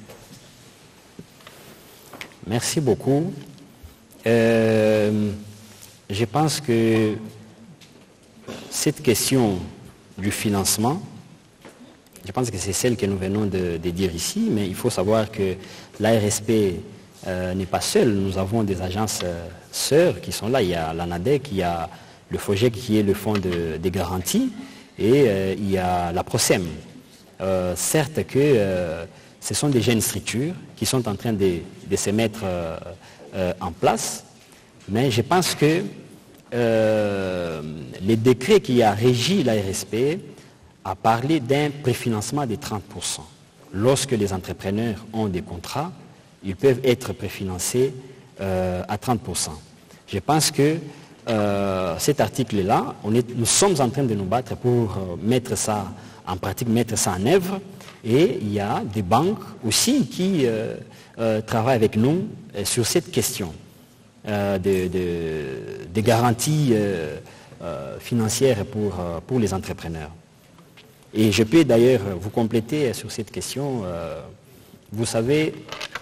Merci beaucoup. Euh, je pense que cette question du financement, je pense que c'est celle que nous venons de, de dire ici, mais il faut savoir que l'A R S P euh, n'est pas seule. Nous avons des agences euh, sœurs qui sont là. Il y a l'ANADEC, il y a le FOGEC qui est le fonds de, de garantie, et euh, il y a la PROSEM. Euh, certes que euh, ce sont des jeunes structures qui sont en train de, de se mettre euh, euh, en place, mais je pense que euh, les décrets qui a régi l'A R S P a parlé d'un préfinancement de trente pour cent. Lorsque les entrepreneurs ont des contrats, ils peuvent être préfinancés euh, à trente pour cent. Je pense que euh, cet article-là, nous sommes en train de nous battre pour euh, mettre ça en pratique, mettre ça en œuvre. Et il y a des banques aussi qui euh, euh, travaillent avec nous euh, sur cette question euh, de, de, de garanties euh, euh, financières pour, euh, pour les entrepreneurs. Et je peux d'ailleurs vous compléter sur cette question. Euh, vous savez,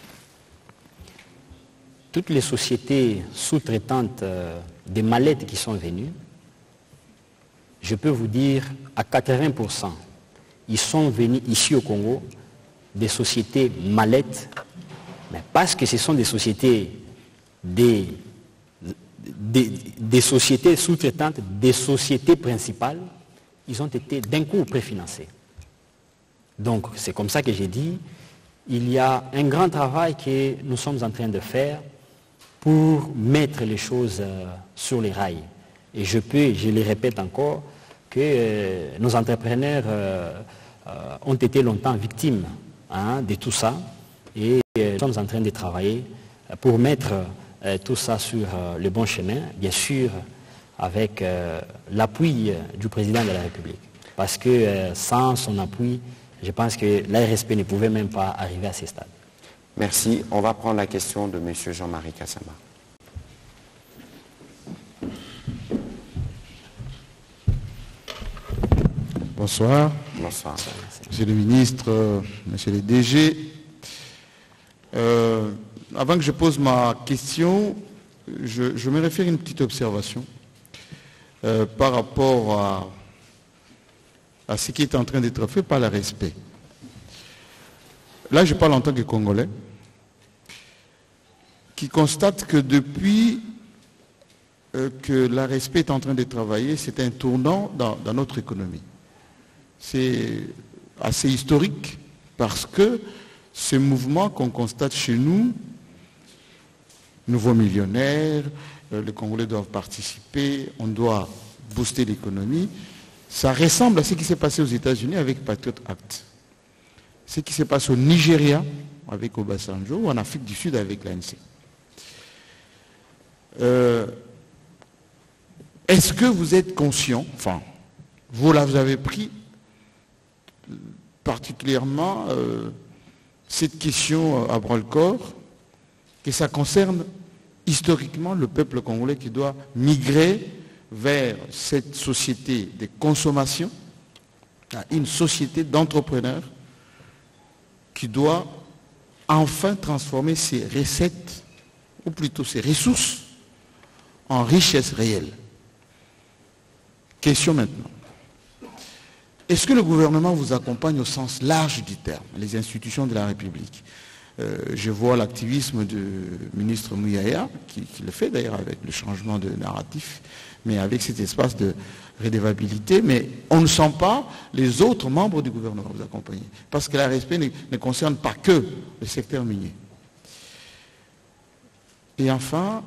toutes les sociétés sous-traitantes euh, des mallettes qui sont venues, je peux vous dire à quatre-vingts pour cent, ils sont venus ici au Congo des sociétés mallettes, mais parce que ce sont des sociétés, des, des, des sociétés sous-traitantes, des sociétés principales, ils ont été d'un coup préfinancés. Donc c'est comme ça que j'ai dit, il y a un grand travail que nous sommes en train de faire pour mettre les choses euh, sur les rails. Et je peux, je le répète encore, que euh, nos entrepreneurs euh, euh, ont été longtemps victimes hein, de tout ça. Et euh, nous sommes en train de travailler pour mettre euh, tout ça sur euh, le bon chemin, bien sûr, avec euh, l'appui du président de la République. Parce que euh, sans son appui, je pense que l'A R S P ne pouvait même pas arriver à ce stade. Merci. On va prendre la question de M. Jean-Marie Kassama. Bonsoir. Bonsoir. Monsieur le ministre, euh, monsieur le D G. Euh, avant que je pose ma question, je, je me réfère à une petite observation euh, par rapport à, à ce qui est en train d'être fait par le respect. Là, je parle en tant que Congolais, qui constate que depuis euh, que la respect est en train de travailler, c'est un tournant dans, dans notre économie. C'est assez historique parce que ce mouvement qu'on constate chez nous, nouveaux millionnaires, euh, les Congolais doivent participer, on doit booster l'économie, ça ressemble à ce qui s'est passé aux États-Unis avec Patriot Act. Ce qui s'est passé au Nigeria avec Obasanjo ou en Afrique du Sud avec l'A N C. Euh, Est-ce que vous êtes conscient, enfin, vous là vous avez pris particulièrement euh, cette question à bras-le-corps, que ça concerne historiquement le peuple congolais qui doit migrer vers cette société de consommation à une société d'entrepreneurs qui doit enfin transformer ses recettes, ou plutôt ses ressources, en richesse réelle. Question maintenant. Est-ce que le gouvernement vous accompagne au sens large du terme, les institutions de la République? euh, Je vois l'activisme du ministre Mouyaya, qui, qui le fait d'ailleurs avec le changement de narratif, mais avec cet espace de redevabilité, mais on ne sent pas les autres membres du gouvernement vous accompagner, parce que le respect ne, ne concerne pas que le secteur minier. Et enfin,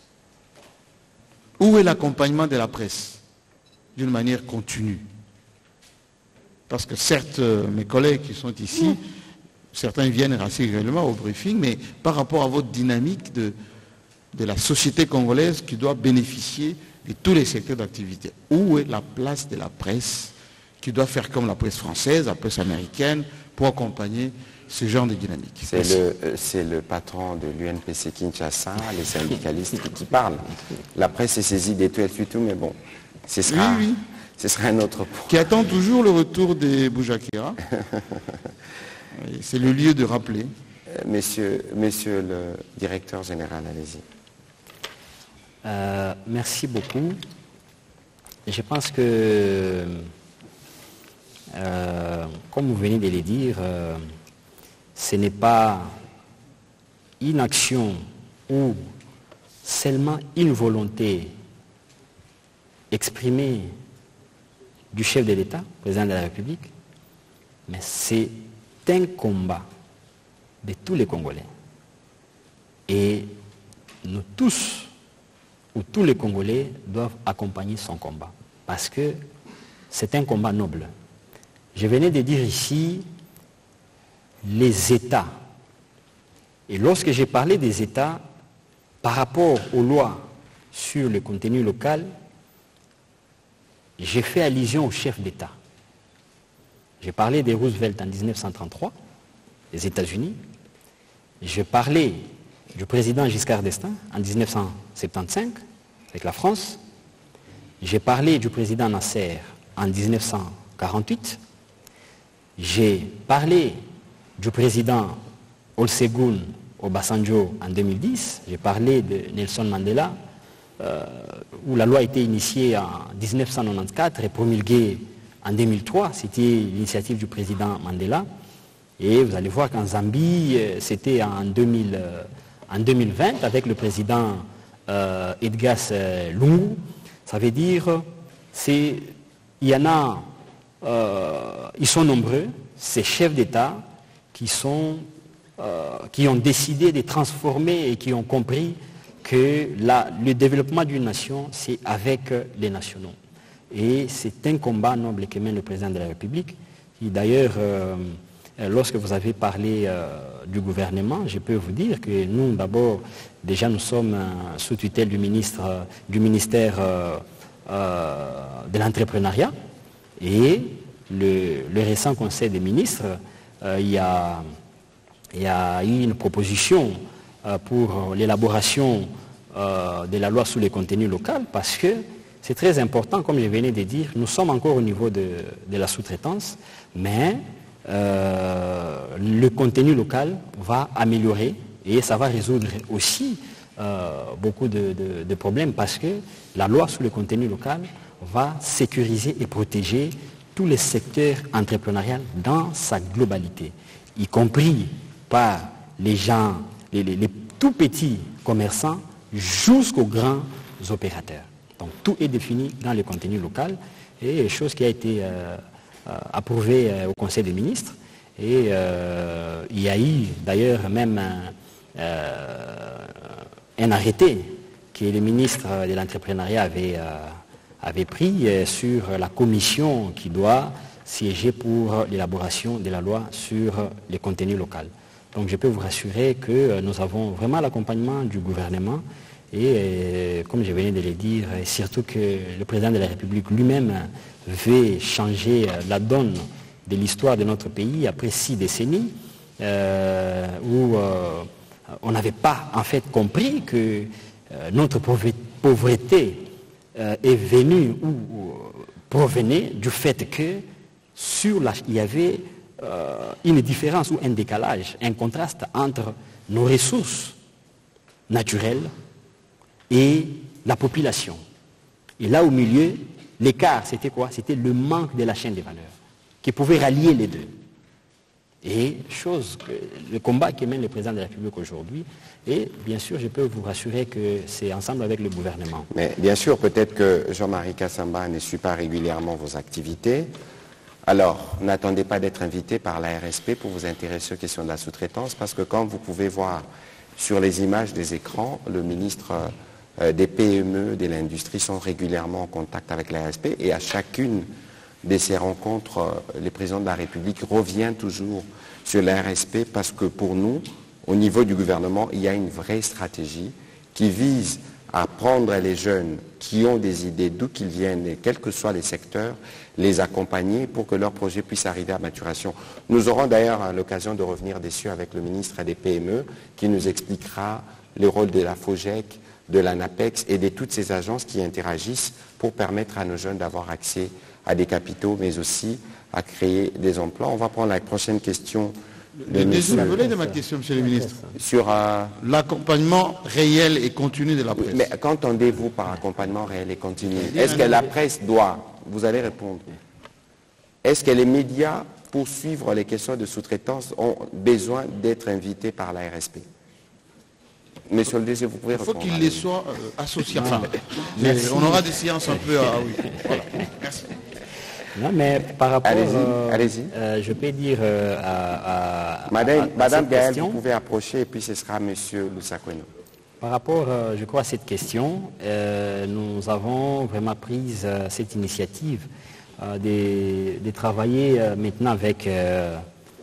où est l'accompagnement de la presse d'une manière continue? Parce que certes, mes collègues qui sont ici, certains viennent assez régulièrement au briefing, mais par rapport à votre dynamique de, de la société congolaise qui doit bénéficier de tous les secteurs d'activité, où est la place de la presse qui doit faire comme la presse française, la presse américaine, pour accompagner ce genre de dynamique? C'est le, c'est le patron de l'U N P C Kinshasa, les syndicalistes qui, qui parlent. La presse est saisie des tout et tout, mais bon, ce sera, oui, oui. ce sera un autre point. Qui attend toujours le retour des Boujakira. C'est le lieu de rappeler. Monsieur, monsieur le directeur général, allez-y. Euh, merci beaucoup. Je pense que, euh, comme vous venez de le dire, euh, ce n'est pas une action ou seulement une volonté exprimée du chef de l'État, président de la République, mais c'est un combat de tous les Congolais. Et nous tous, ou tous les Congolais, doivent accompagner son combat, parce que c'est un combat noble. Je venais de dire ici les États. Et lorsque j'ai parlé des États, par rapport aux lois sur le contenu local, j'ai fait allusion au chef d'État. J'ai parlé de Roosevelt en mille neuf cent trente-trois, des États-Unis. J'ai parlé du président Giscard d'Estaing en mille neuf cent soixante-quinze avec la France. J'ai parlé du président Nasser en mille neuf cent quarante-huit. J'ai parlé du président Olusegun Obasanjo en deux mille dix. J'ai parlé de Nelson Mandela, euh, où la loi a été initiée en mille neuf cent quatre-vingt-quatorze et promulguée en deux mille trois. C'était l'initiative du président Mandela. Et vous allez voir qu'en Zambie, c'était en, deux mille, euh, en deux mille vingt avec le président euh, Edgar Lungu. Ça veut dire, c'est, il y en a, euh, ils sont nombreux, ces chefs d'État qui, sont, euh, qui ont décidé de transformer et qui ont compris que la, le développement d'une nation, c'est avec les nationaux. Et c'est un combat noble que mène le président de la République, qui d'ailleurs, euh, lorsque vous avez parlé euh, du gouvernement, je peux vous dire que nous, d'abord, déjà nous sommes euh, sous tutelle du, ministre, euh, du ministère euh, euh, de l'entrepreneuriat, et le, le récent conseil des ministres, euh, il y a il y a eu une proposition euh, pour l'élaboration euh, de la loi sur les contenus locaux, parce que c'est très important, comme je venais de dire, nous sommes encore au niveau de, de la sous-traitance, mais euh, le contenu local va améliorer et ça va résoudre aussi euh, beaucoup de, de, de problèmes, parce que la loi sur le contenu local va sécuriser et protéger tous les secteurs entrepreneuriaux dans sa globalité, y compris par les gens, les, les, les tout petits commerçants jusqu'aux grands opérateurs. Donc tout est défini dans le contenu local, et chose qui a été euh, euh, approuvée euh, au Conseil des ministres. Et euh, il y a eu d'ailleurs même un, euh, un arrêté que le ministre de l'entrepreneuriat avait, euh, avait pris euh, sur la commission qui doit siéger pour l'élaboration de la loi sur les contenus locaux. Donc je peux vous rassurer que nous avons vraiment l'accompagnement du gouvernement. Et euh, comme je venais de le dire, et surtout que le président de la République lui-même veut changer euh, la donne de l'histoire de notre pays après six décennies, euh, où euh, on n'avait pas en fait compris que euh, notre pauvreté euh, est venue ou, ou provenait du fait que sur la, il y avait euh, une différence ou un décalage, un contraste entre nos ressources naturelles et la population. Et là au milieu, l'écart, c'était quoi? C'était le manque de la chaîne des valeurs, qui pouvait rallier les deux. Et chose que le combat que mène le président de la République aujourd'hui, et bien sûr, je peux vous rassurer que c'est ensemble avec le gouvernement. Mais bien sûr, peut-être que Jean-Marie Kassamba ne suit pas régulièrement vos activités. Alors, n'attendez pas d'être invité par la R S P pour vous intéresser aux questions de la sous-traitance, parce que comme vous pouvez voir sur les images des écrans, le ministre euh, des P M E, de l'industrie sont régulièrement en contact avec la R S P, et à chacune de ces rencontres, euh, le président de la République revient toujours sur la R S P, parce que pour nous, au niveau du gouvernement, il y a une vraie stratégie qui vise à prendre les jeunes qui ont des idées, d'où qu'ils viennent, et quels que soient les secteurs, les accompagner pour que leur projet puisse arriver à maturation. Nous aurons d'ailleurs l'occasion de revenir dessus avec le ministre des P M E qui nous expliquera le rôle de la FOGEC, de l'ANAPEX et de toutes ces agences qui interagissent pour permettre à nos jeunes d'avoir accès à des capitaux, mais aussi à créer des emplois. On va prendre la prochaine question. Le deuxième volet de ma question, Monsieur le ministre. Sur euh, l'accompagnement réel et continu de la presse. Mais qu'entendez-vous par accompagnement réel et continu? Est-ce que la presse doit, vous allez répondre, est-ce que les médias, pour suivre les questions de sous-traitance, ont besoin d'être invités par la R S P? Monsieur le D G, vous pouvez répondre. Il faut qu'ils les soient euh, associés. Enfin, on aura des séances un peu... Ah, oui. Voilà. Merci. Non, mais par rapport, allez-y, euh, allez-y. Euh, je peux dire euh, à, à, Madame, à, à Madame Gaël, question, vous pouvez approcher et puis ce sera Monsieur Lusakweno. Par rapport, euh, je crois, à cette question, euh, nous avons vraiment pris euh, cette initiative euh, de, de travailler euh, maintenant avec euh,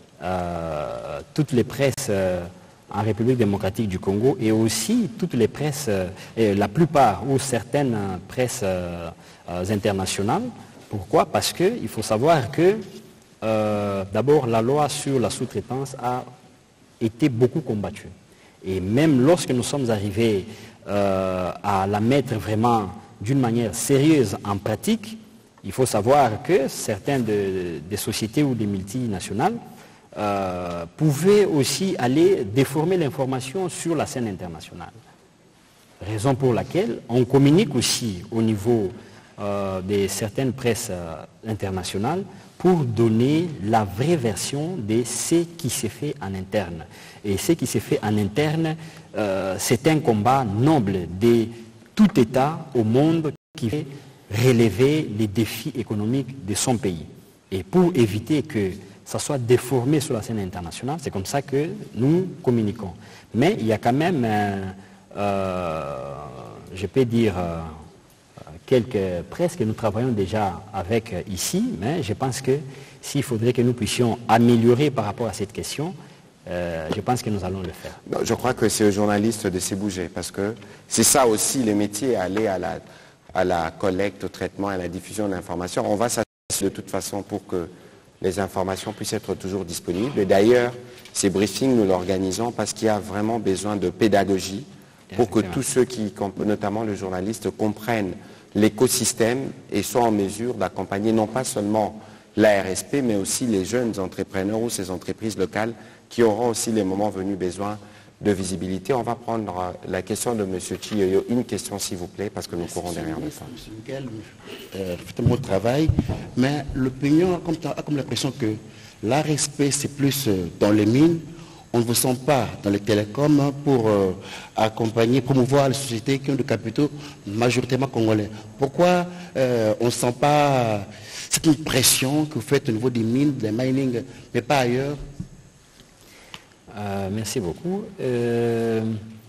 euh, toutes les presses euh, en République démocratique du Congo et aussi toutes les presses, euh, et la plupart ou certaines euh, presses euh, euh, internationales. Pourquoi? Parce qu'il faut savoir que, euh, d'abord, la loi sur la sous-traitance a été beaucoup combattue. Et même lorsque nous sommes arrivés euh, à la mettre vraiment d'une manière sérieuse en pratique, il faut savoir que certaines de, des sociétés ou des multinationales euh, pouvaient aussi aller déformer l'information sur la scène internationale. Raison pour laquelle on communique aussi au niveau Euh, de certaines presses euh, internationales pour donner la vraie version de ce qui s'est fait en interne. Et ce qui s'est fait en interne, euh, c'est un combat noble de tout État au monde qui veut relever les défis économiques de son pays. Et pour éviter que ça soit déformé sur la scène internationale, c'est comme ça que nous communiquons. Mais il y a quand même, euh, euh, je peux dire, euh, quelques presses que nous travaillons déjà avec ici, mais je pense que s'il faudrait que nous puissions améliorer par rapport à cette question, euh, je pense que nous allons le faire. Non, je crois que c'est aux journalistes de se bouger, parce que c'est ça aussi le métier, aller à la, à la collecte, au traitement, à la diffusion de l'information. On va s'assurer de toute façon pour que les informations puissent être toujours disponibles. Et d'ailleurs, Ces briefings, nous l'organisons parce qu'il y a vraiment besoin de pédagogie pour que tous ceux qui, notamment les journalistes, comprennent l'écosystème et soient en mesure d'accompagner non pas seulement la R S P, mais aussi les jeunes entrepreneurs ou ces entreprises locales qui auront aussi, les moments venus, besoin de visibilité. On va prendre la question de M. Chiyoyo. Une question, s'il vous plaît, parce que nous courons derrière le temps. M. Miguel, euh, faites un bon travail, mais l'opinion a comme, a comme l'impression que la R S P, c'est plus euh, dans les mines. On ne vous sent pas dans les télécoms pour euh, accompagner, promouvoir les sociétés qui ont des capitaux majoritairement congolais. Pourquoi euh, on ne sent pas... C'est une pression que vous faites au niveau des mines, des mining, mais pas ailleurs? Euh, merci beaucoup. Euh,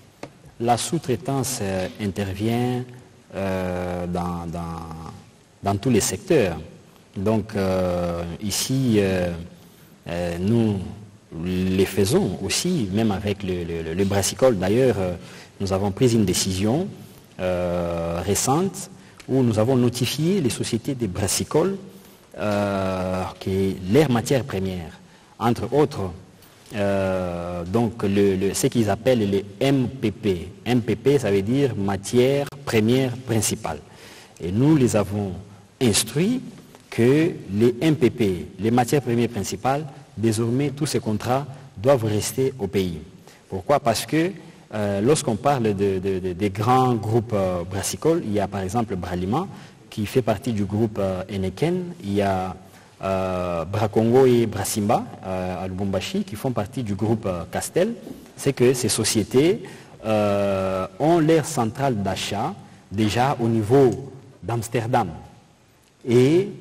la sous-traitance euh, intervient euh, dans, dans, dans tous les secteurs. Donc euh, ici, euh, euh, nous les faisons aussi, même avec le, le, le brassicole. D'ailleurs, euh, nous avons pris une décision euh, récente où nous avons notifié les sociétés des brassicoles euh, que leurs matières premières, entre autres, euh, donc le, le, ce qu'ils appellent les M P P. M P P, ça veut dire matière première principale. Et nous les avons instruits que les M P P, les matières premières principales, désormais tous ces contrats doivent rester au pays. Pourquoi? Parce que euh, lorsqu'on parle de, de, de, des grands groupes euh, brassicoles, il y a par exemple Bralima qui fait partie du groupe euh, Eneken, il y a euh, Bracongo et Brassimba euh, à Lubumbashi qui font partie du groupe euh, Castel. C'est que ces sociétés euh, ont leur centrale d'achat déjà au niveau d'Amsterdam. Et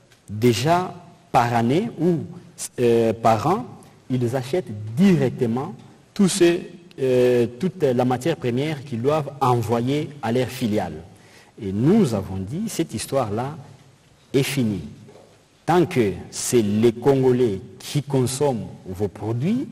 déjà par année ou euh, par an, ils achètent directement tout ce, euh, toute la matière première qu'ils doivent envoyer à leurs filiales. Et nous avons dit, cette histoire-là est finie. Tant que c'est les Congolais qui consomment vos produits,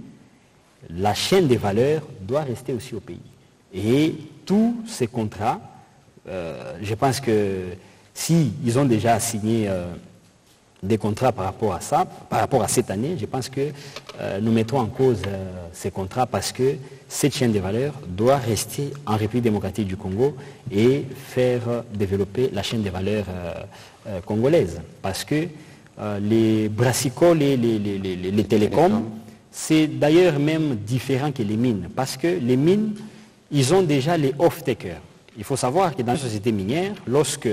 la chaîne des valeurs doit rester aussi au pays. Et tous ces contrats, euh, je pense que si ils ont déjà signé euh, des contrats par rapport à ça, par rapport à cette année, je pense que euh, nous mettons en cause euh, ces contrats parce que cette chaîne de valeur doit rester en République démocratique du Congo et faire euh, développer la chaîne de valeur euh, euh, congolaise. Parce que euh, les brassicoles et les, les, les, les, les télécoms, c'est d'ailleurs même différent que les mines. Parce que les mines, ils ont déjà les off-takers. Il faut savoir que dans une société minière, lorsque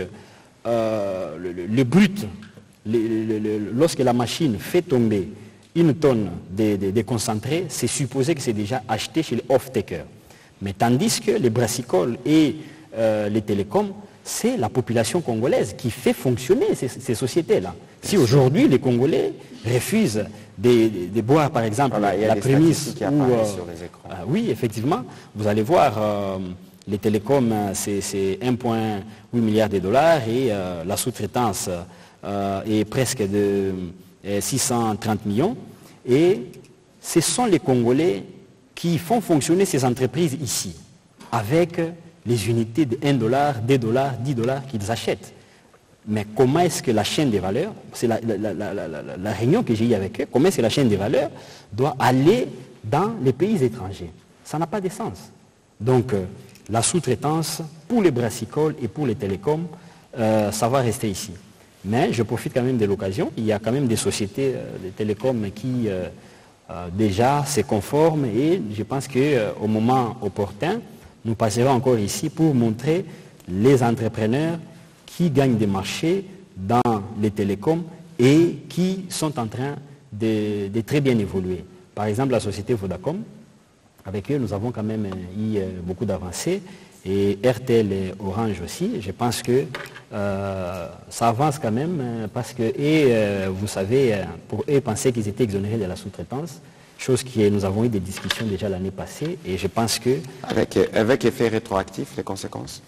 euh, le, le, le brut, le, le, le, lorsque la machine fait tomber une tonne de, de, de concentré, c'est supposé que c'est déjà acheté chez les off-takers. Mais tandis que les brassicoles et euh, les télécoms, c'est la population congolaise qui fait fonctionner ces, ces sociétés-là. Si aujourd'hui les Congolais refusent de, de, de boire, par exemple, voilà, la prémisse... Qui apparaissent euh, sur les écrans. Euh, oui, effectivement, vous allez voir... Euh, les télécoms, c'est un virgule huit milliard de dollars et euh, la sous-traitance euh, est presque de euh, six cent trente millions. Et ce sont les Congolais qui font fonctionner ces entreprises ici, avec les unités de un dollar, deux dollars, dix dollars qu'ils achètent. Mais comment est-ce que la chaîne des valeurs, c'est la, la, la, la, la, la réunion que j'ai eue avec eux, comment est-ce que la chaîne des valeurs doit aller dans les pays étrangers? Ça n'a pas de sens. Donc, euh, la sous-traitance pour les brassicoles et pour les télécoms, euh, ça va rester ici. Mais je profite quand même de l'occasion. Il y a quand même des sociétés euh, de télécoms qui euh, euh, déjà se conforment et je pense qu'au euh, moment opportun, nous passerons encore ici pour montrer les entrepreneurs qui gagnent des marchés dans les télécoms et qui sont en train de, de très bien évoluer. Par exemple, la société Vodacom. Avec eux, nous avons quand même eu beaucoup d'avancées. Et R T L et Orange aussi. Je pense que euh, ça avance quand même parce que, et, euh, vous savez, pour eux, pensaient qu'ils étaient exonérés de la sous-traitance, chose que nous avons eu des discussions déjà l'année passée. Et je pense que... Avec, avec effet rétroactif, les conséquences?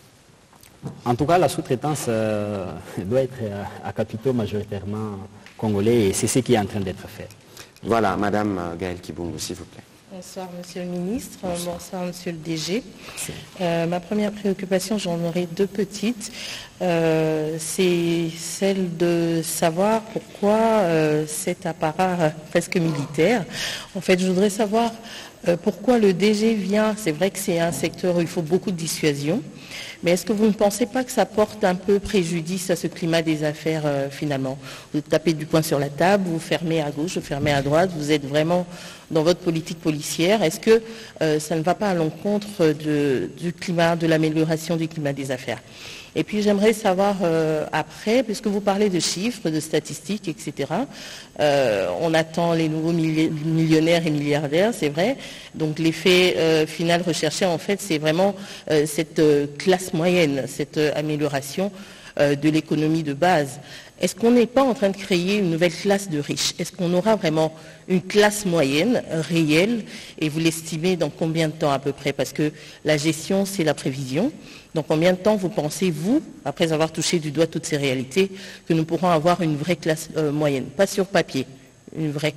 En tout cas, la sous-traitance euh, doit être à, à capitaux majoritairement congolais et c'est ce qui est en train d'être fait. Voilà, Madame Gaëlle Kibungu, s'il vous plaît. Bonsoir Monsieur le Ministre, bonsoir, bonsoir Monsieur le D G. Euh, ma première préoccupation, j'en aurai deux petites. Euh, c'est celle de savoir pourquoi euh, cet apparat euh, presque militaire. En fait, je voudrais savoir euh, pourquoi le D G vient. C'est vrai que c'est un secteur où il faut beaucoup de dissuasion. Mais est-ce que vous ne pensez pas que ça porte un peu préjudice à ce climat des affaires euh, finalement? Vous tapez du poing sur la table, vous fermez à gauche, vous fermez à droite, vous êtes vraiment dans votre politique policière. Est-ce que euh, ça ne va pas à l'encontre de, du climat, de l'amélioration du climat des affaires? Et puis j'aimerais savoir euh, après, puisque vous parlez de chiffres, de statistiques, et cetera, euh, on attend les nouveaux millionnaires et milliardaires, c'est vrai. Donc l'effet euh, final recherché, en fait, c'est vraiment euh, cette euh, classe moyenne, cette euh, amélioration euh, de l'économie de base. Est-ce qu'on n'est pas en train de créer une nouvelle classe de riches? Est-ce qu'on aura vraiment une classe moyenne réelle? Et vous l'estimez dans combien de temps à peu près? Parce que la gestion, c'est la prévision. Dans combien de temps vous pensez, vous, après avoir touché du doigt toutes ces réalités, que nous pourrons avoir une vraie classe euh, moyenne? Pas sur papier, une vraie.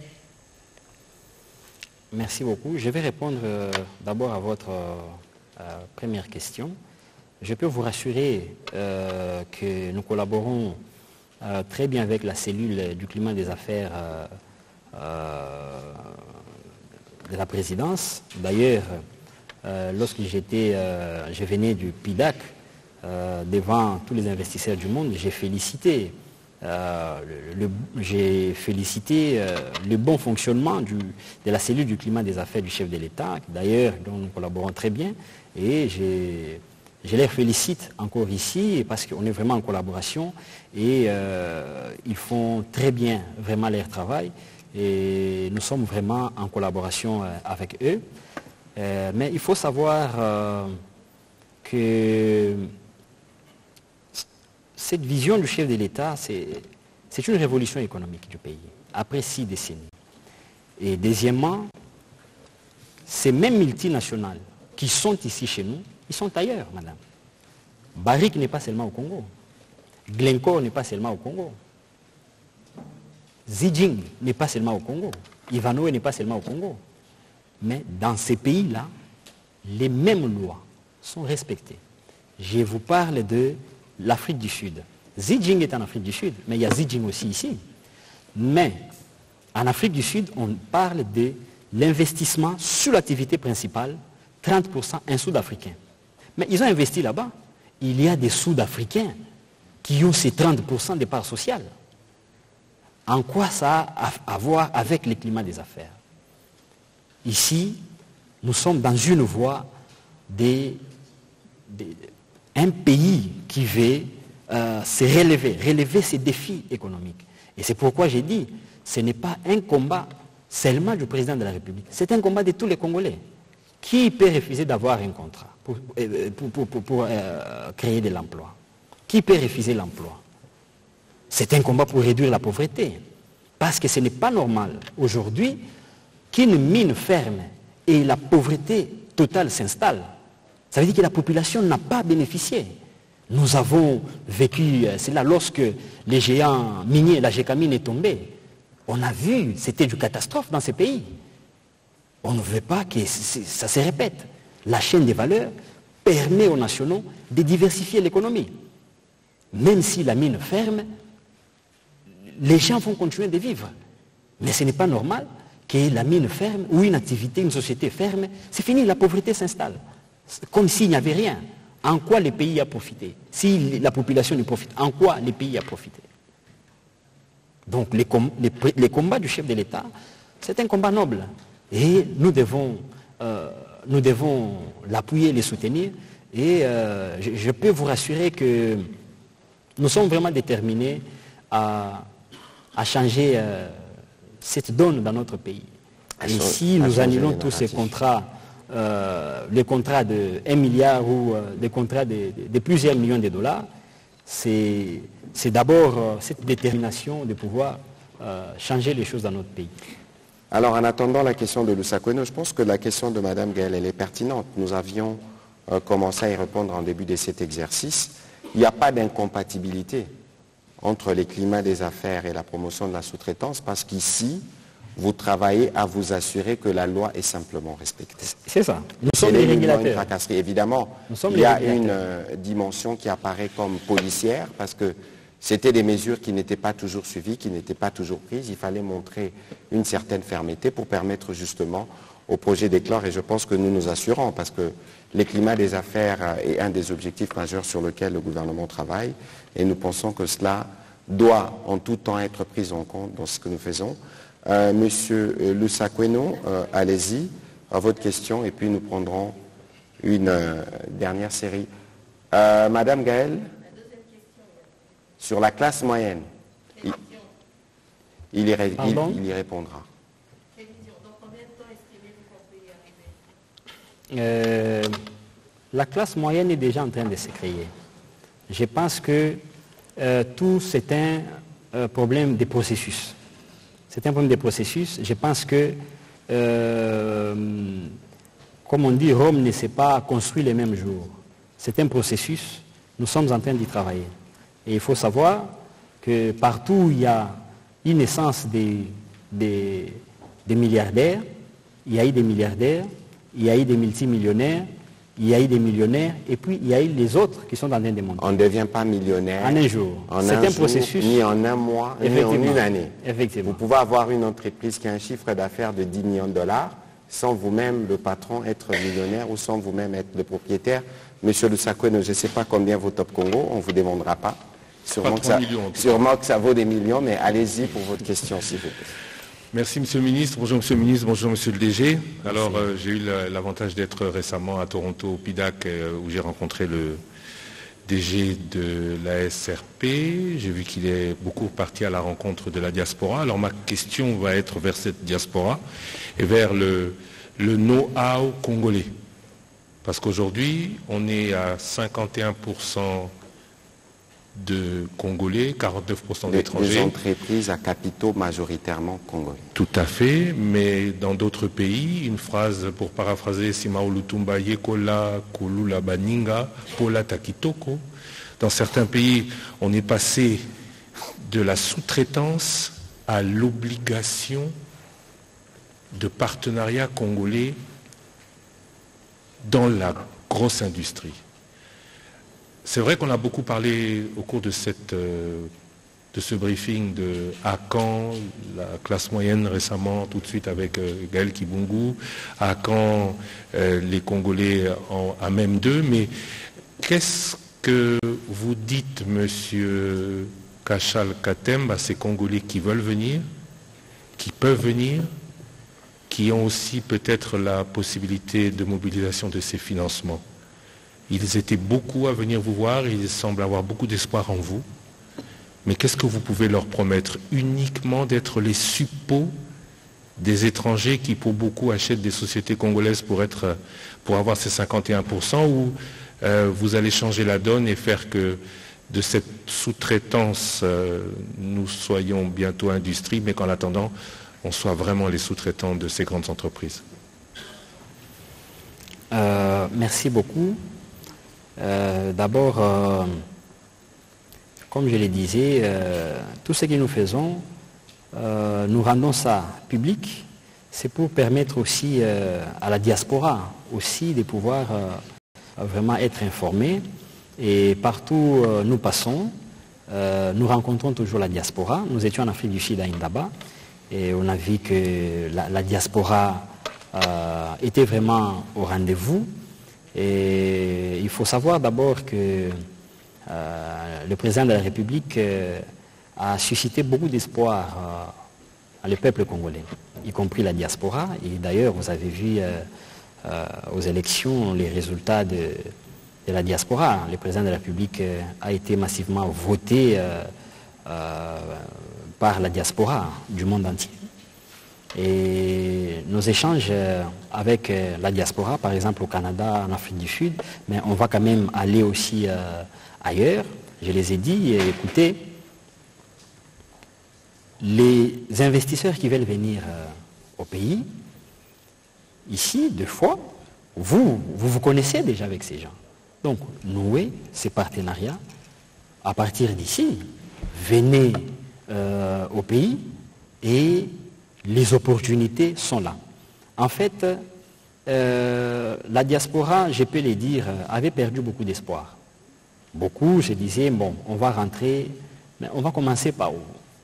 Merci beaucoup. Je vais répondre euh, d'abord à votre euh, première question. Je peux vous rassurer euh, que nous collaborons euh, très bien avec la cellule du climat des affaires euh, euh, de la présidence. D'ailleurs, Euh, lorsque j'étais, euh, je venais du P I D A C, euh, devant tous les investisseurs du monde, j'ai félicité, euh, le, le, j'ai félicité euh, le bon fonctionnement du, de la cellule du climat des affaires du chef de l'État, d'ailleurs dont nous collaborons très bien, et j'ai, je les félicite encore ici parce qu'on est vraiment en collaboration et euh, ils font très bien vraiment leur travail et nous sommes vraiment en collaboration euh, avec eux. Euh, mais il faut savoir euh, que cette vision du chef de l'État, c'est, c'est une révolution économique du pays, après six décennies. Et deuxièmement, ces mêmes multinationales qui sont ici chez nous, ils sont ailleurs, madame. Barrick n'est pas seulement au Congo. Glencore n'est pas seulement au Congo. Zijin n'est pas seulement au Congo. Ivanhoe n'est pas seulement au Congo. Mais dans ces pays-là, les mêmes lois sont respectées. Je vous parle de l'Afrique du Sud. Zijin est en Afrique du Sud, mais il y a Zijin aussi ici. Mais en Afrique du Sud, on parle de l'investissement sur l'activité principale, trente pour cent un Sud-Africain. Mais ils ont investi là-bas. Il y a des Sud-Africains qui ont ces trente pour cent de parts sociales. En quoi ça a à voir avec le climat des affaires? Ici, nous sommes dans une voie d'un pays qui veut euh, se relever, relever ses défis économiques. Et c'est pourquoi j'ai dit, ce n'est pas un combat seulement du président de la République, c'est un combat de tous les Congolais. Qui peut refuser d'avoir un contrat pour, pour, pour, pour, pour euh, créer de l'emploi? Qui peut refuser l'emploi? C'est un combat pour réduire la pauvreté. Parce que ce n'est pas normal aujourd'hui qu'une mine ferme et la pauvreté totale s'installe. Ça veut dire que la population n'a pas bénéficié. Nous avons vécu cela lorsque les géants miniers, la Gécamine est tombée. On a vu, c'était une catastrophe dans ces pays. On ne veut pas que ça se répète. La chaîne des valeurs permet aux nationaux de diversifier l'économie. Même si la mine ferme, les gens vont continuer de vivre. Mais ce n'est pas normal que la mine ferme ou une activité, une société ferme, c'est fini, la pauvreté s'installe. Comme s'il n'y avait rien. En quoi le pays a profité? Si la population ne profite, en quoi le pays a profité? Donc les, com les, les combats du chef de l'État, c'est un combat noble. Et nous devons, euh, nous devons l'appuyer, les soutenir. Et euh, je, je peux vous rassurer que nous sommes vraiment déterminés à, à changer euh, cette donne dans notre pays. Et si nous annulons tous ces contrats, euh, les contrats de un milliard ou euh, des contrats de, de, de plusieurs millions de dollars, c'est d'abord euh, cette détermination de pouvoir euh, changer les choses dans notre pays. Alors, en attendant la question de Lusakweno, je pense que la question de Mme Gaëlle, elle est pertinente. Nous avions euh, commencé à y répondre en début de cet exercice. Il n'y a pas d'incompatibilité entre les climats des affaires et la promotion de la sous-traitance, parce qu'ici, vous travaillez à vous assurer que la loi est simplement respectée. C'est ça. Nous sommes les régulateurs. Évidemment, Nous sommes il y a les une euh, dimension qui apparaît comme policière parce que c'était des mesures qui n'étaient pas toujours suivies, qui n'étaient pas toujours prises. Il fallait montrer une certaine fermeté pour permettre justement au projet d'éclore, et je pense que nous nous assurons, parce que le climat des affaires est un des objectifs majeurs sur lesquels le gouvernement travaille, et nous pensons que cela doit en tout temps être pris en compte dans ce que nous faisons. Euh, Monsieur Lusakweno, euh, allez-y, à votre question, et puis nous prendrons une euh, dernière série. Euh, Madame Gaëlle, sur la classe moyenne, il, il, y, il, il y répondra. Euh, la classe moyenne est déjà en train de se créer. Je pense que euh, tout c'est un euh, problème de processus. C'est un problème de processus. Je pense que, euh, comme on dit, Rome ne s'est pas construit le même jour. C'est un processus. Nous sommes en train d'y travailler. Et il faut savoir que partout où il y a une naissance des, des, des milliardaires, il y a eu des milliardaires, il y a eu des multimillionnaires, il y a eu des millionnaires, et puis il y a eu les autres qui sont en train de monter. On ne devient pas millionnaire en un jour. C'est un, un jour, processus. Ni en un mois, ni en une année. Effectivement. Vous pouvez avoir une entreprise qui a un chiffre d'affaires de dix millions de dollars, sans vous-même, le patron, être millionnaire ou sans vous-même être le propriétaire. Monsieur Lusakweno, je ne sais pas combien vaut Top Congo, on ne vous demandera pas. Sûrement, que ça, millions, sûrement que ça vaut des millions, mais allez-y pour votre question, s'il vous plaît. Merci Monsieur le Ministre. Bonjour Monsieur le Ministre, bonjour Monsieur le D G. Alors euh, j'ai eu l'avantage d'être récemment à Toronto, au P I D A C, euh, où j'ai rencontré le D G de la S R P. J'ai vu qu'il est beaucoup parti à la rencontre de la diaspora. Alors ma question va être vers cette diaspora et vers le, le know-how congolais. Parce qu'aujourd'hui, on est à cinquante et un pour cent de Congolais, quarante-neuf pour cent d'étrangers. Des entreprises à capitaux majoritairement congolais. Tout à fait, mais dans d'autres pays, une phrase pour paraphraser Simao Lutumba, Yekola, Kulula Baninga, Pola Takitoko. Dans certains pays, on est passé de la sous-traitance à l'obligation de partenariat congolais dans la grosse industrie. C'est vrai qu'on a beaucoup parlé au cours de, cette, euh, de ce briefing de à quand la classe moyenne récemment, tout de suite avec euh, Gaël Kibungu, à quand euh, les Congolais en, à même d'eux, mais qu'est-ce que vous dites, Monsieur Kachal Katem, à ces Congolais qui veulent venir, qui peuvent venir, qui ont aussi peut-être la possibilité de mobilisation de ces financements? Ils étaient beaucoup à venir vous voir, ils semblent avoir beaucoup d'espoir en vous. Mais qu'est-ce que vous pouvez leur promettre? Uniquement d'être les suppôts des étrangers qui, pour beaucoup, achètent des sociétés congolaises pour, être, pour avoir ces cinquante et un pour cent, ou euh, vous allez changer la donne et faire que de cette sous-traitance, euh, nous soyons bientôt industrie, mais qu'en attendant, on soit vraiment les sous-traitants de ces grandes entreprises? euh, Merci beaucoup. Euh, D'abord, euh, comme je le disais, euh, tout ce que nous faisons, euh, nous rendons ça public, c'est pour permettre aussi euh, à la diaspora aussi de pouvoir euh, vraiment être informés. Et partout où euh, nous passons, euh, nous rencontrons toujours la diaspora. Nous étions en Afrique du Sud à Indaba et on a vu que la, la diaspora euh, était vraiment au rendez-vous. Et il faut savoir d'abord que euh, le président de la République euh, a suscité beaucoup d'espoir euh, à le peuple congolais, y compris la diaspora. Et d'ailleurs, vous avez vu euh, euh, aux élections les résultats de, de la diaspora. Le président de la République euh, a été massivement voté euh, euh, par la diaspora du monde entier. Et nos échanges avec la diaspora, par exemple au Canada, en Afrique du Sud, mais on va quand même aller aussi euh, ailleurs. Je les ai dit, écoutez, les investisseurs qui veulent venir euh, au pays, ici, deux fois, vous, vous vous connaissez déjà avec ces gens. Donc, nouez ces partenariats. À partir d'ici, venez euh, au pays et les opportunités sont là. En fait, euh, la diaspora, je peux le dire, avait perdu beaucoup d'espoir. Beaucoup, je disais, bon, on va rentrer, mais on va commencer par où?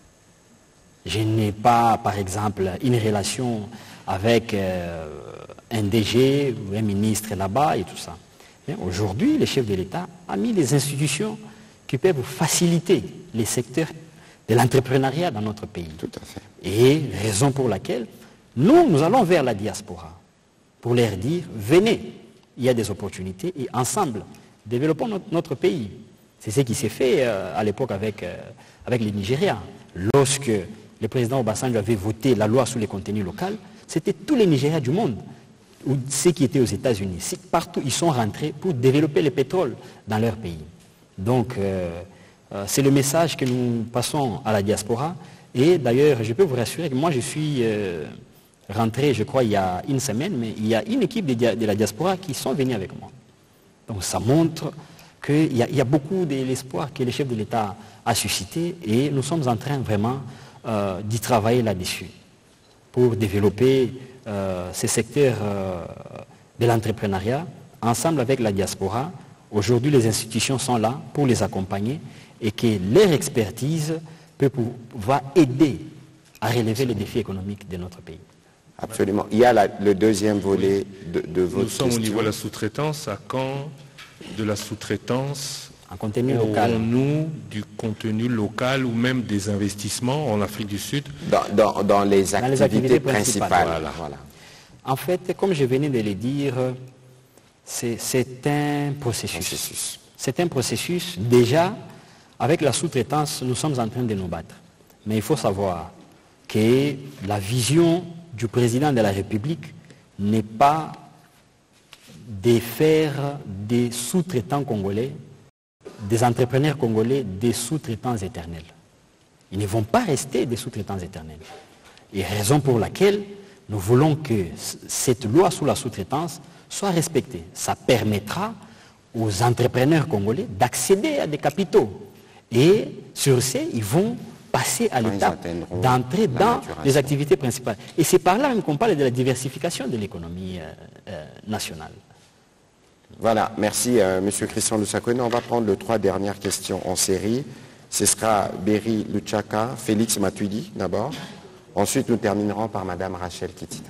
Je n'ai pas, par exemple, une relation avec euh, un D G ou un ministre là-bas et tout ça. Mais aujourd'hui, le chef de l'État a mis des institutions qui peuvent faciliter les secteurs de l'entrepreneuriat dans notre pays. Tout à fait. Et raison pour laquelle nous, nous allons vers la diaspora pour leur dire, venez, il y a des opportunités et ensemble, développons notre, notre pays. C'est ce qui s'est fait euh, à l'époque avec, euh, avec le Nigeria. Lorsque le président Obasanjo avait voté la loi sur les contenus locaux, c'était tous les Nigériens du monde, ou ceux qui étaient aux États-Unis. Partout, ils sont rentrés pour développer le pétrole dans leur pays. Donc, euh, euh, c'est le message que nous passons à la diaspora. Et d'ailleurs, je peux vous rassurer que moi, je suis euh, rentré, je crois, il y a une semaine, mais il y a une équipe de, dia de la diaspora qui sont venus avec moi. Donc, ça montre qu'il y, y a beaucoup de l'espoir que le chef de l'État a suscité et nous sommes en train vraiment euh, d'y travailler là-dessus pour développer euh, ces secteurs euh, de l'entrepreneuriat ensemble avec la diaspora. Aujourd'hui, les institutions sont là pour les accompagner et que leur expertise peut pouvoir aider à relever les défis économiques de notre pays. Absolument. Il y a la, le deuxième volet de, de votre Nous sommes question. au niveau de la sous-traitance. À quand de la sous-traitance en contenu local, nous du contenu local ou même des investissements en Afrique du Sud dans, dans, dans, les, dans activités les activités principales. principales. Voilà, voilà. En fait, comme je venais de le dire, c'est un processus. processus. C'est un processus. Déjà, avec la sous-traitance, nous sommes en train de nous battre. Mais il faut savoir que la vision du président de la République n'est pas de faire des sous-traitants congolais, des entrepreneurs congolais, des sous-traitants éternels. Ils ne vont pas rester des sous-traitants éternels. Et raison pour laquelle nous voulons que cette loi sur la sous-traitance soit respectée. Ça permettra aux entrepreneurs congolais d'accéder à des capitaux. Et sur ce, ils vont passer à l'étape d'entrer dans les activités principales. Et c'est par là même qu'on parle de la diversification de l'économie euh, euh, nationale. Voilà, merci euh, M. Christian Lusakone. On va prendre les trois dernières questions en série. Ce sera Berry Luchaka, Félix Matuidi d'abord. Ensuite, nous terminerons par Mme Rachel Kitita.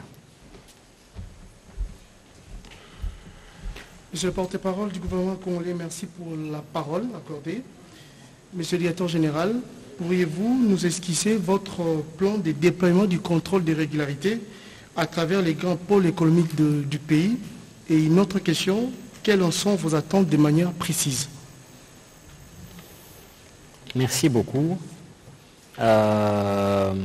Monsieur le porte-parole du gouvernement congolais, merci pour la parole accordée. Monsieur le directeur général, pourriez-vous nous esquisser votre plan de déploiement du contrôle des régularités à travers les grands pôles économiques de, du pays? Et une autre question, quelles en sont vos attentes de manière précise? Merci beaucoup. Euh,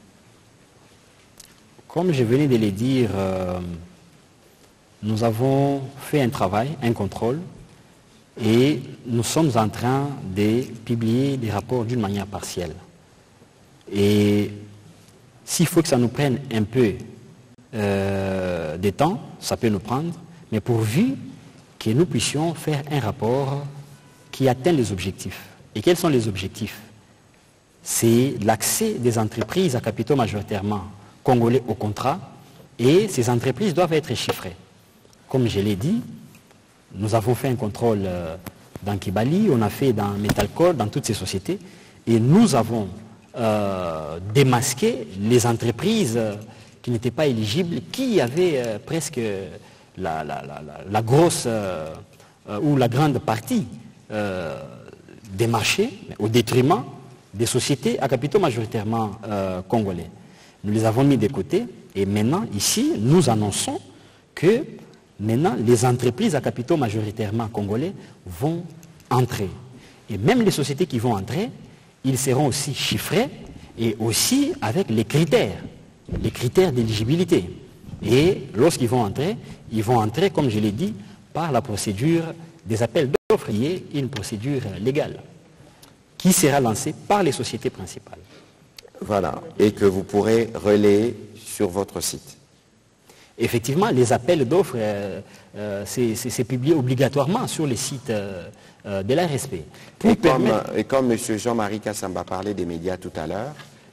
comme je venais de le dire, euh, nous avons fait un travail, un contrôle, et nous sommes en train de publier des rapports d'une manière partielle. Et s'il faut que ça nous prenne un peu euh, de temps, ça peut nous prendre, mais pourvu que nous puissions faire un rapport qui atteint les objectifs. Et quels sont les objectifs? C'est l'accès des entreprises à capitaux majoritairement congolais au contrat, et ces entreprises doivent être chiffrées. Comme je l'ai dit, nous avons fait un contrôle euh, dans Kibali, on a fait dans Metalcore, dans toutes ces sociétés, et nous avons euh, démasqué les entreprises euh, qui n'étaient pas éligibles, qui avaient euh, presque la, la, la, la grosse euh, euh, ou la grande partie euh, des marchés au détriment des sociétés à capitaux majoritairement euh, congolais. Nous les avons mis de côté et maintenant, ici, nous annonçons que maintenant, les entreprises à capitaux majoritairement congolais vont entrer. Et même les sociétés qui vont entrer, ils seront aussi chiffrés et aussi avec les critères, les critères d'éligibilité. Et lorsqu'ils vont entrer, ils vont entrer, comme je l'ai dit, par la procédure des appels d'offres, qui est une procédure légale, qui sera lancée par les sociétés principales. Voilà, et que vous pourrez relayer sur votre site. Effectivement, les appels d'offres, euh, euh, c'est publié obligatoirement sur les sites euh, euh, de l'A R S P. Et, permettre... et comme M. Jean-Marie Kassamba parlait des médias tout à l'heure,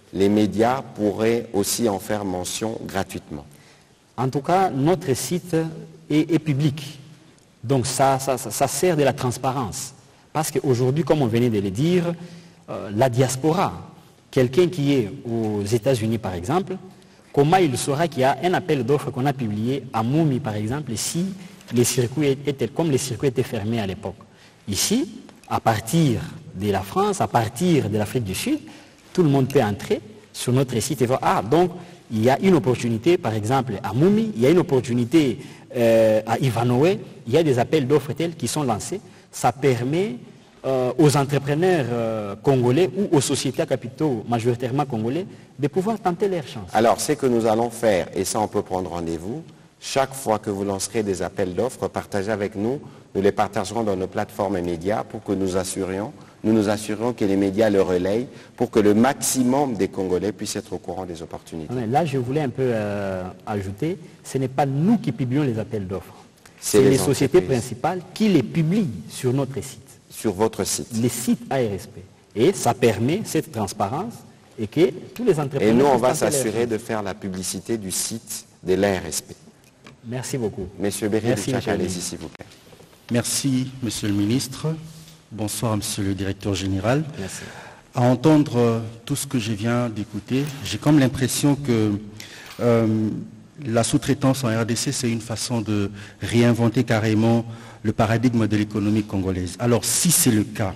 les médias pourraient aussi en faire mention gratuitement. En tout cas, notre site est, est public. Donc ça, ça, ça, ça sert de la transparence. Parce qu'aujourd'hui, comme on venait de le dire, euh, la diaspora, quelqu'un qui est aux États-Unis par exemple, comment il saura qu'il y a un appel d'offres qu'on a publié à Moumi par exemple, si les circuits étaient, comme les circuits étaient fermés à l'époque. Ici, à partir de la France, à partir de l'Afrique du Sud, tout le monde peut entrer sur notre site et voir, ah, donc il y a une opportunité, par exemple, à Moumi, il y a une opportunité euh, à Ivanoé, il y a des appels d'offres tels qui sont lancés. Ça permet euh, aux entrepreneurs euh, congolais ou aux sociétés à capitaux majoritairement congolais de pouvoir tenter leur chance. Alors, c'est que nous allons faire, et ça on peut prendre rendez-vous, chaque fois que vous lancerez des appels d'offres, partagez avec nous, nous les partagerons dans nos plateformes médias pour que nous assurions, nous nous assurions que les médias le relayent pour que le maximum des Congolais puissent être au courant des opportunités. Là, je voulais un peu euh, ajouter, ce n'est pas nous qui publions les appels d'offres. C'est C'est les, les sociétés entreprises. principales qui les publient sur notre site. Sur votre site. Les sites A R S P. Et ça permet cette transparence et que tous les entrepreneurs... Et nous, on puissent va tenter leur s'assurer chance. de faire la publicité du site de l'A R S P. Merci beaucoup. Monsieur Béry Merci, Duchak, monsieur le allez-y ministre. s'il vous plaît. Merci, Monsieur le Ministre. Bonsoir, Monsieur le Directeur Général. Merci. À entendre euh, tout ce que je viens d'écouter, j'ai comme l'impression que euh, la sous-traitance en R D C, c'est une façon de réinventer carrément le paradigme de l'économie congolaise. Alors, si c'est le cas,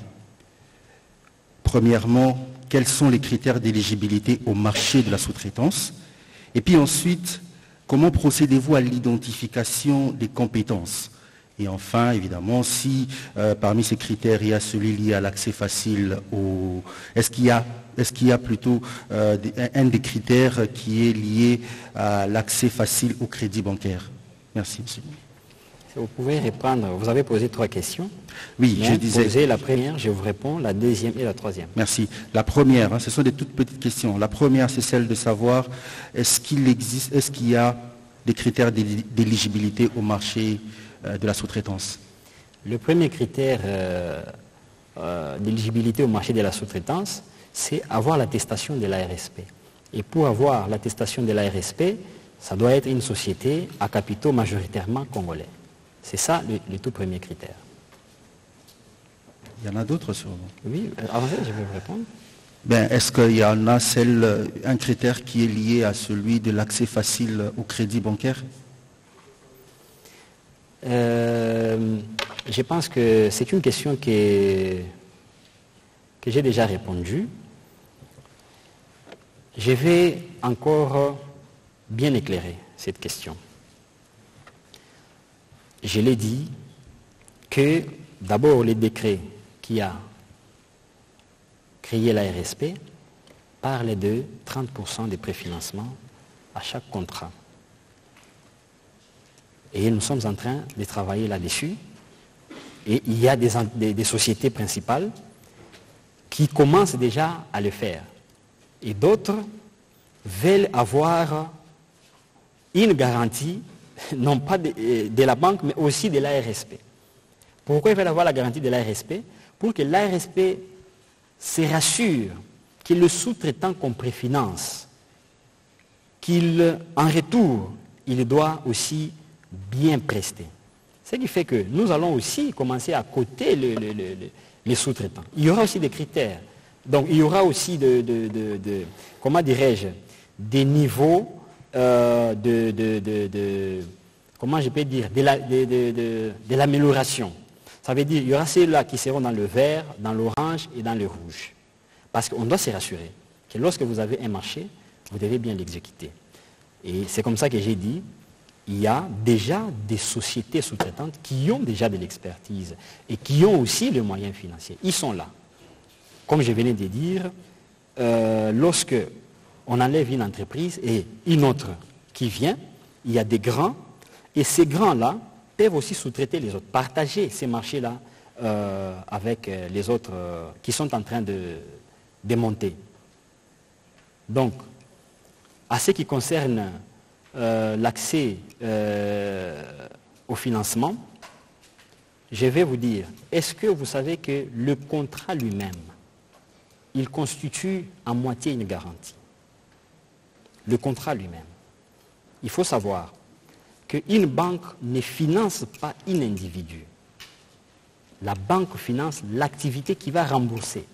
premièrement, quels sont les critères d'éligibilité au marché de la sous-traitance? Et puis ensuite, comment procédez-vous à l'identification des compétences? Et enfin, évidemment, si euh, parmi ces critères, il y a celui lié à l'accès facile au... Est-ce qu'il y a, est-ce qu'il y a plutôt euh, des- un, un des critères qui est lié à l'accès facile au crédit bancaire? Merci, monsieur. Si vous pouvez répondre, vous avez posé trois questions. Oui, Mais je disais... Posez la première, je vous réponds, la deuxième et la troisième. Merci. La première, hein, ce sont des toutes petites questions. La première, c'est celle de savoir est-ce qu'il existe, est-ce qu'il y a des critères d'éli- d'éligibilité au marché euh, de la sous-traitance? Le premier critère euh, euh, d'éligibilité au marché de la sous-traitance, c'est avoir l'attestation de l'A R S P. Et pour avoir l'attestation de l'A R S P, ça doit être une société à capitaux majoritairement congolais. C'est ça le, le tout premier critère. Il y en a d'autres sûrement. Oui, euh, avancez, je vais vous répondre. Ben, est-ce qu'il y en a celle, euh, un critère qui est lié à celui de l'accès facile au crédit bancaire? Euh, je pense que c'est une question que, que j'ai déjà répondu. Je vais encore bien éclairer cette question. Je l'ai dit que d'abord les décrets qui a créé l'A R S P parlent de trente pour cent des préfinancements à chaque contrat. Et nous sommes en train de travailler là-dessus. Et il y a des, des, des sociétés principales qui commencent déjà à le faire. Et d'autres veulent avoir une garantie, non pas de, de la banque, mais aussi de l'A R S P. Pourquoi ils veulent avoir la garantie de l'A R S P? Pour que l'A R S P se rassure que le sous-traitant qu'on préfinance, qu'il, en retour, il doit aussi bien prester. Ce qui fait que nous allons aussi commencer à coter le, le, le, le, les sous-traitants. Il y aura aussi des critères. Donc il y aura aussi de, de, de, de comment dirais-je, des niveaux euh, de, de, de, de, comment je peux dire, de, la, de, de, de, de l'amélioration. Ça veut dire qu'il y aura ceux-là qui seront dans le vert, dans l'orange et dans le rouge. Parce qu'on doit se rassurer que lorsque vous avez un marché, vous devez bien l'exécuter. Et c'est comme ça que j'ai dit, il y a déjà des sociétés sous-traitantes qui ont déjà de l'expertise et qui ont aussi les moyens financiers. Ils sont là. Comme je venais de dire, euh, lorsque on enlève une entreprise et une autre qui vient, il y a des grands, et ces grands-là peuvent aussi sous-traiter les autres, partager ces marchés-là euh, avec euh, les autres euh, qui sont en train de, de monter. Donc, à ce qui concerne euh, l'accès euh, au financement, je vais vous dire, est-ce que vous savez que le contrat lui-même, il constitue en moitié une garantie? le contrat lui-même. Il faut savoir qu'une banque ne finance pas un individu. La banque finance l'activité qui va rembourser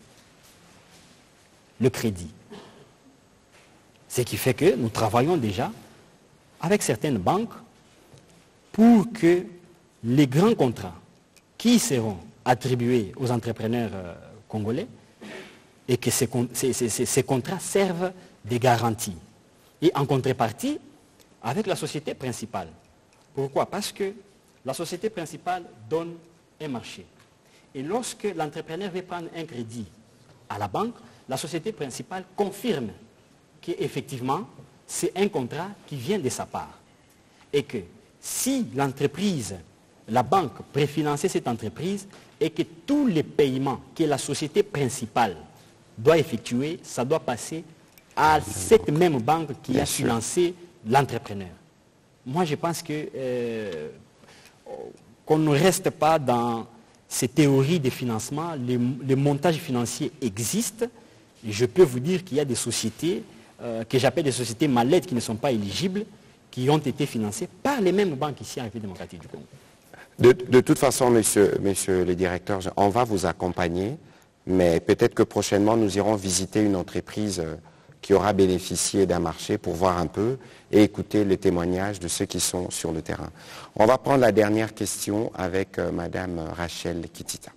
le crédit. Ce qui fait que nous travaillons déjà avec certaines banques pour que les grands contrats qui seront attribués aux entrepreneurs euh, congolais et que ces, ces, ces, ces contrats servent des garanties. Et en contrepartie, avec la société principale. Pourquoi? Parce que la société principale donne un marché. Et lorsque l'entrepreneur veut prendre un crédit à la banque, la société principale confirme qu'effectivement, c'est un contrat qui vient de sa part. Et que si l'entreprise, la banque préfinancer cette entreprise et que tous les paiements que la société principale doit effectuer, ça doit passer à cette même banque qui Bien a sûr. financé l'entrepreneur. Moi, je pense que euh, qu'on ne reste pas dans ces théories de financement. Les, les montages financiers existent. Et je peux vous dire qu'il y a des sociétés euh, que j'appelle des sociétés mallettes qui ne sont pas éligibles, qui ont été financées par les mêmes banques ici en République démocratique du Congo. De, de toute façon, monsieur, monsieur le directeur, on va vous accompagner, mais peut-être que prochainement, nous irons visiter une entreprise qui aura bénéficié d'un marché pour voir un peu et écouter les témoignages de ceux qui sont sur le terrain. On va prendre la dernière question avec euh, madame Rachel Kitita.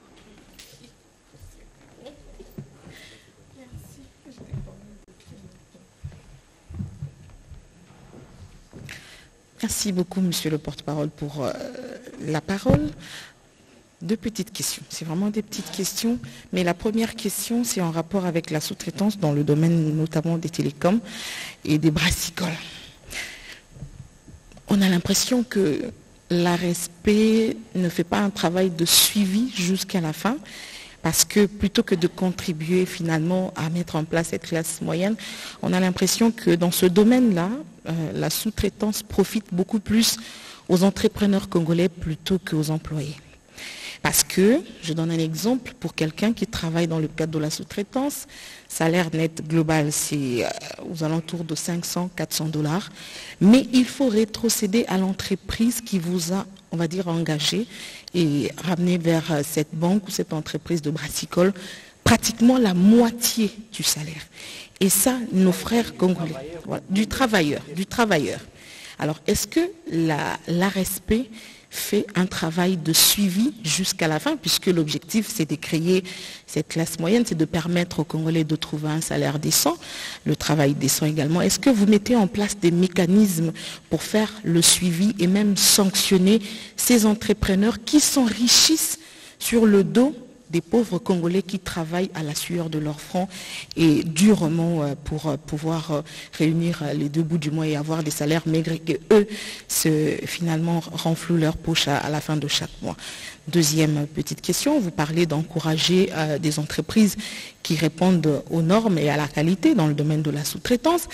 Merci beaucoup, monsieur le porte-parole, pour euh, la parole. Deux petites questions. C'est vraiment des petites questions. Mais la première question, c'est en rapport avec la sous-traitance dans le domaine notamment des télécoms et des brassicoles. On a l'impression que l'A R S P ne fait pas un travail de suivi jusqu'à la fin, parce que plutôt que de contribuer finalement à mettre en place cette classe moyenne, on a l'impression que dans ce domaine-là, euh, la sous-traitance profite beaucoup plus aux entrepreneurs congolais plutôt qu'aux employés. Parce que, je donne un exemple, pour quelqu'un qui travaille dans le cadre de la sous-traitance, salaire net global, c'est aux alentours de cinq cents à quatre cents dollars. Mais il faut rétrocéder à l'entreprise qui vous a, on va dire, engagé et ramener vers cette banque ou cette entreprise de brassicole pratiquement la moitié du salaire. Et ça, nos frères congolais, voilà, du travailleur, du travailleur. Alors, est-ce que la, l'A R S P fait un travail de suivi jusqu'à la fin, puisque l'objectif c'est de créer cette classe moyenne, c'est de permettre aux Congolais de trouver un salaire décent, le travail décent également. Est-ce que vous mettez en place des mécanismes pour faire le suivi et même sanctionner ces entrepreneurs qui s'enrichissent sur le dos des pauvres Congolais qui travaillent à la sueur de leur front et durement pour pouvoir réunir les deux bouts du mois et avoir des salaires maigres que eux se, finalement renflouent leur poche à, à la fin de chaque mois. Deuxième petite question, vous parlez d'encourager euh, des entreprises qui répondent aux normes et à la qualité dans le domaine de la sous-traitance.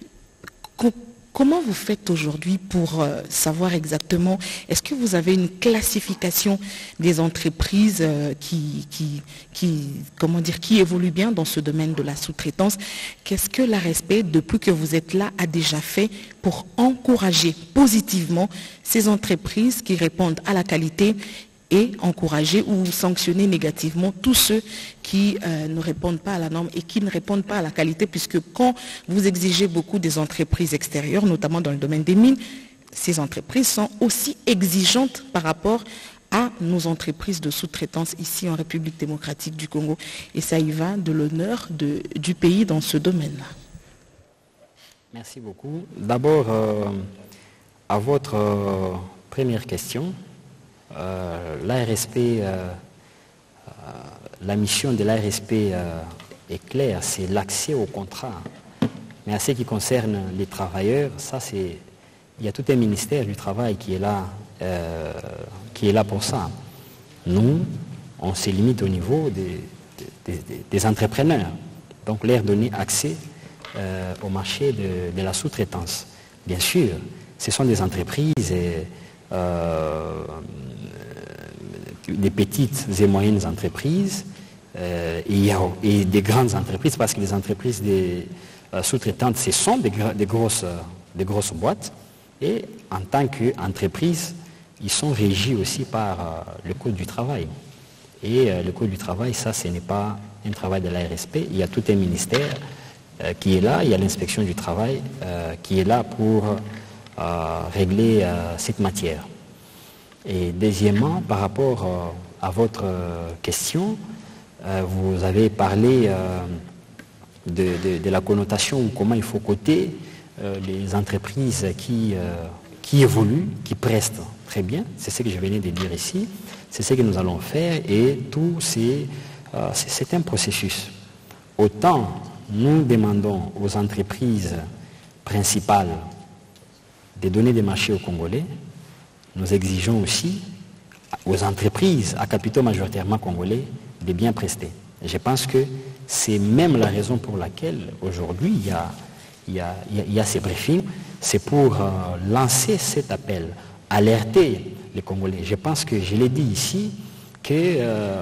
Comment vous faites aujourd'hui pour euh, savoir exactement, est-ce que vous avez une classification des entreprises euh, qui, qui, qui, comment dire, qui évoluent bien dans ce domaine de la sous-traitance? Qu'est-ce que l'A R S P, depuis que vous êtes là, a déjà fait pour encourager positivement ces entreprises qui répondent à la qualité et encourager ou sanctionner négativement tous ceux qui euh, ne répondent pas à la norme et qui ne répondent pas à la qualité, puisque quand vous exigez beaucoup des entreprises extérieures, notamment dans le domaine des mines, ces entreprises sont aussi exigeantes par rapport à nos entreprises de sous-traitance ici en République démocratique du Congo. Et ça y va de l'honneur de, du pays dans ce domaine-là. Merci beaucoup. D'abord, euh, à votre euh, première question, Euh, l'A R S P, euh, euh, la mission de l'A R S P euh, est claire, c'est l'accès au contrat. Mais à ce qui concerne les travailleurs, ça c'est, il y a tout un ministère du travail qui est là, euh, qui est là pour ça. Nous, on se limite au niveau des, des, des, des entrepreneurs, donc leur donner accès euh, au marché de, de la sous-traitance. Bien sûr, ce sont des entreprises et, euh, des petites et moyennes entreprises euh, et, et des grandes entreprises, parce que les entreprises des, euh, sous-traitantes, ce sont des, des, grosses, des grosses boîtes. Et en tant qu'entreprise, ils sont régis aussi par euh, le Code du travail. Et euh, le Code du travail, ça, ce n'est pas un travail de l'A R S P. Il y a tout un ministère euh, qui est là, il y a l'inspection du travail euh, qui est là pour euh, régler euh, cette matière. Et deuxièmement, par rapport euh, à votre euh, question, euh, vous avez parlé euh, de, de, de la connotation ou comment il faut coter euh, les entreprises qui, euh, qui évoluent, qui prestent très bien. C'est ce que je venais de dire ici. C'est ce que nous allons faire et tout c'est, euh, c'est un processus. Autant nous demandons aux entreprises principales de donner des marchés aux Congolais, nous exigeons aussi aux entreprises à capitaux majoritairement congolais de bien prester. Et je pense que c'est même la raison pour laquelle aujourd'hui il y a, il y a, il y a ces briefings, c'est pour euh, lancer cet appel, alerter les Congolais. Je pense que je l'ai dit ici qu'il euh,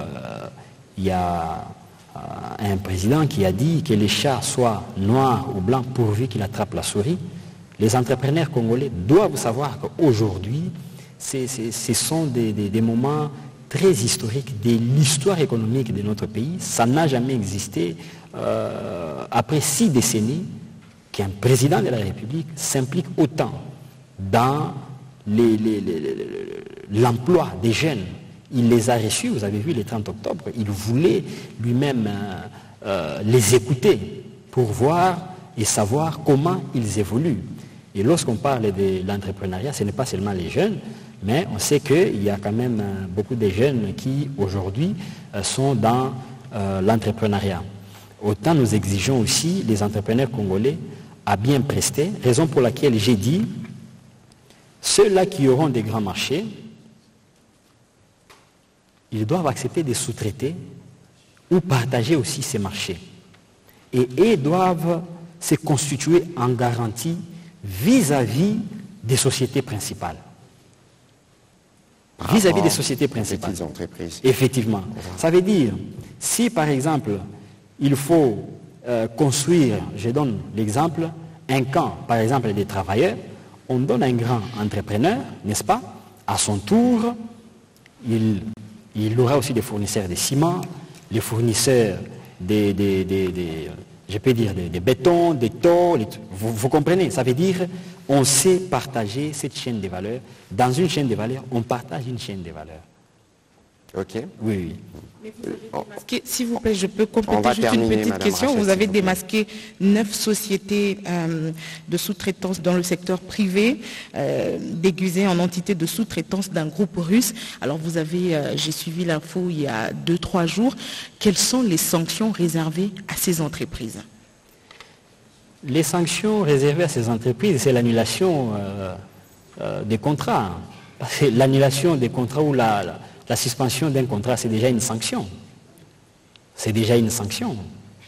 y a euh, un président qui a dit que les chats soient noirs ou blancs pourvu qu'il attrape la souris. Les entrepreneurs congolais doivent savoir qu'aujourd'hui, c'est, c'est, ce sont des, des, des moments très historiques de l'histoire économique de notre pays. Ça n'a jamais existé euh, après six décennies qu'un président de la République s'implique autant dans les, les, les, les, l'emploi des jeunes. Il les a reçus, vous avez vu le trente octobre, il voulait lui-même euh, euh, les écouter pour voir et savoir comment ils évoluent. Et lorsqu'on parle de l'entrepreneuriat, ce n'est pas seulement les jeunes, mais on sait qu'il y a quand même beaucoup de jeunes qui, aujourd'hui, sont dans euh, l'entrepreneuriat. Autant nous exigeons aussi les entrepreneurs congolais à bien prester, raison pour laquelle j'ai dit, ceux-là qui auront des grands marchés, ils doivent accepter de sous-traiter ou partager aussi ces marchés. Et ils doivent se constituer en garantie vis-à-vis des sociétés principales. Vis-à-vis des sociétés principales. Des entreprises. Effectivement. Ça veut dire, si par exemple, il faut euh, construire, je donne l'exemple, un camp, par exemple, des travailleurs, on donne un grand entrepreneur, n'est-ce pas? À son tour, il, il aura aussi des fournisseurs de ciment, les fournisseurs des, des, des, des je peux dire des, des bétons, des tôles, vous, vous comprenez? Ça veut dire on sait partager cette chaîne de valeur. Dans une chaîne de valeur, on partage une chaîne de valeur. Ok. Oui, oui. Mais vous avez démasqué, s'il vous plaît, je peux compléter juste terminer, une petite Madame question. Rachel, vous avez s'il vous plaît. démasqué neuf sociétés euh, de sous-traitance dans le secteur privé, euh, déguisées en entité de sous-traitance d'un groupe russe. Alors vous avez, euh, j'ai suivi l'info il y a deux, trois jours. Quelles sont les sanctions réservées à ces entreprises? Les sanctions réservées à ces entreprises, c'est l'annulation euh, euh, des contrats. Parce que l'annulation des contrats ou la, la, la suspension d'un contrat, c'est déjà une sanction. C'est déjà une sanction.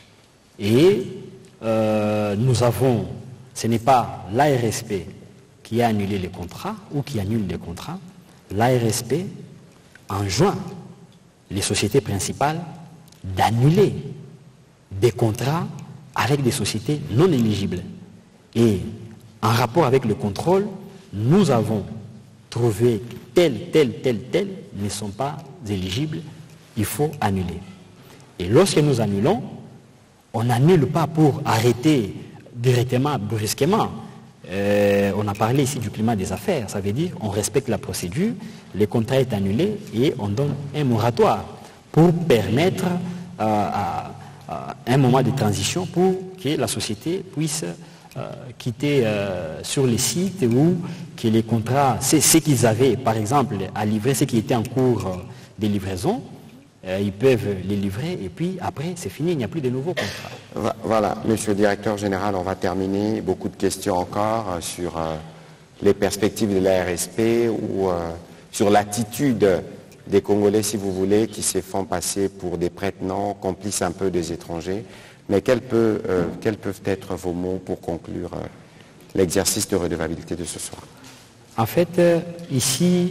Et euh, nous avons, ce n'est pas l'A R S P qui a annulé les contrats ou qui annule les contrats. L'A R S P enjoint les sociétés principales d'annuler des contrats avec des sociétés non éligibles. Et en rapport avec le contrôle, nous avons trouvé que tel, tel, tel, tel ne sont pas éligibles, il faut annuler. Et lorsque nous annulons, on n'annule pas pour arrêter directement, brusquement. Euh, on a parlé ici du climat des affaires, ça veut dire on respecte la procédure, le contrat est annulé et on donne un moratoire pour permettre euh, à un moment de transition pour que la société puisse euh, quitter euh, sur les sites où que les contrats, c'est ce qu'ils avaient par exemple à livrer, ce qui était en cours euh, de livraison, euh, ils peuvent les livrer et puis après c'est fini, il n'y a plus de nouveaux contrats. Voilà, Monsieur le Directeur Général, on va terminer. Beaucoup de questions encore euh, sur euh, les perspectives de l'A R S P ou euh, sur l'attitude des Congolais, si vous voulez, qui se font passer pour des prête-noms, complices un peu des étrangers. Mais quels, peut, euh, quels peuvent être vos mots pour conclure euh, l'exercice de redevabilité de ce soir? En fait, euh, ici,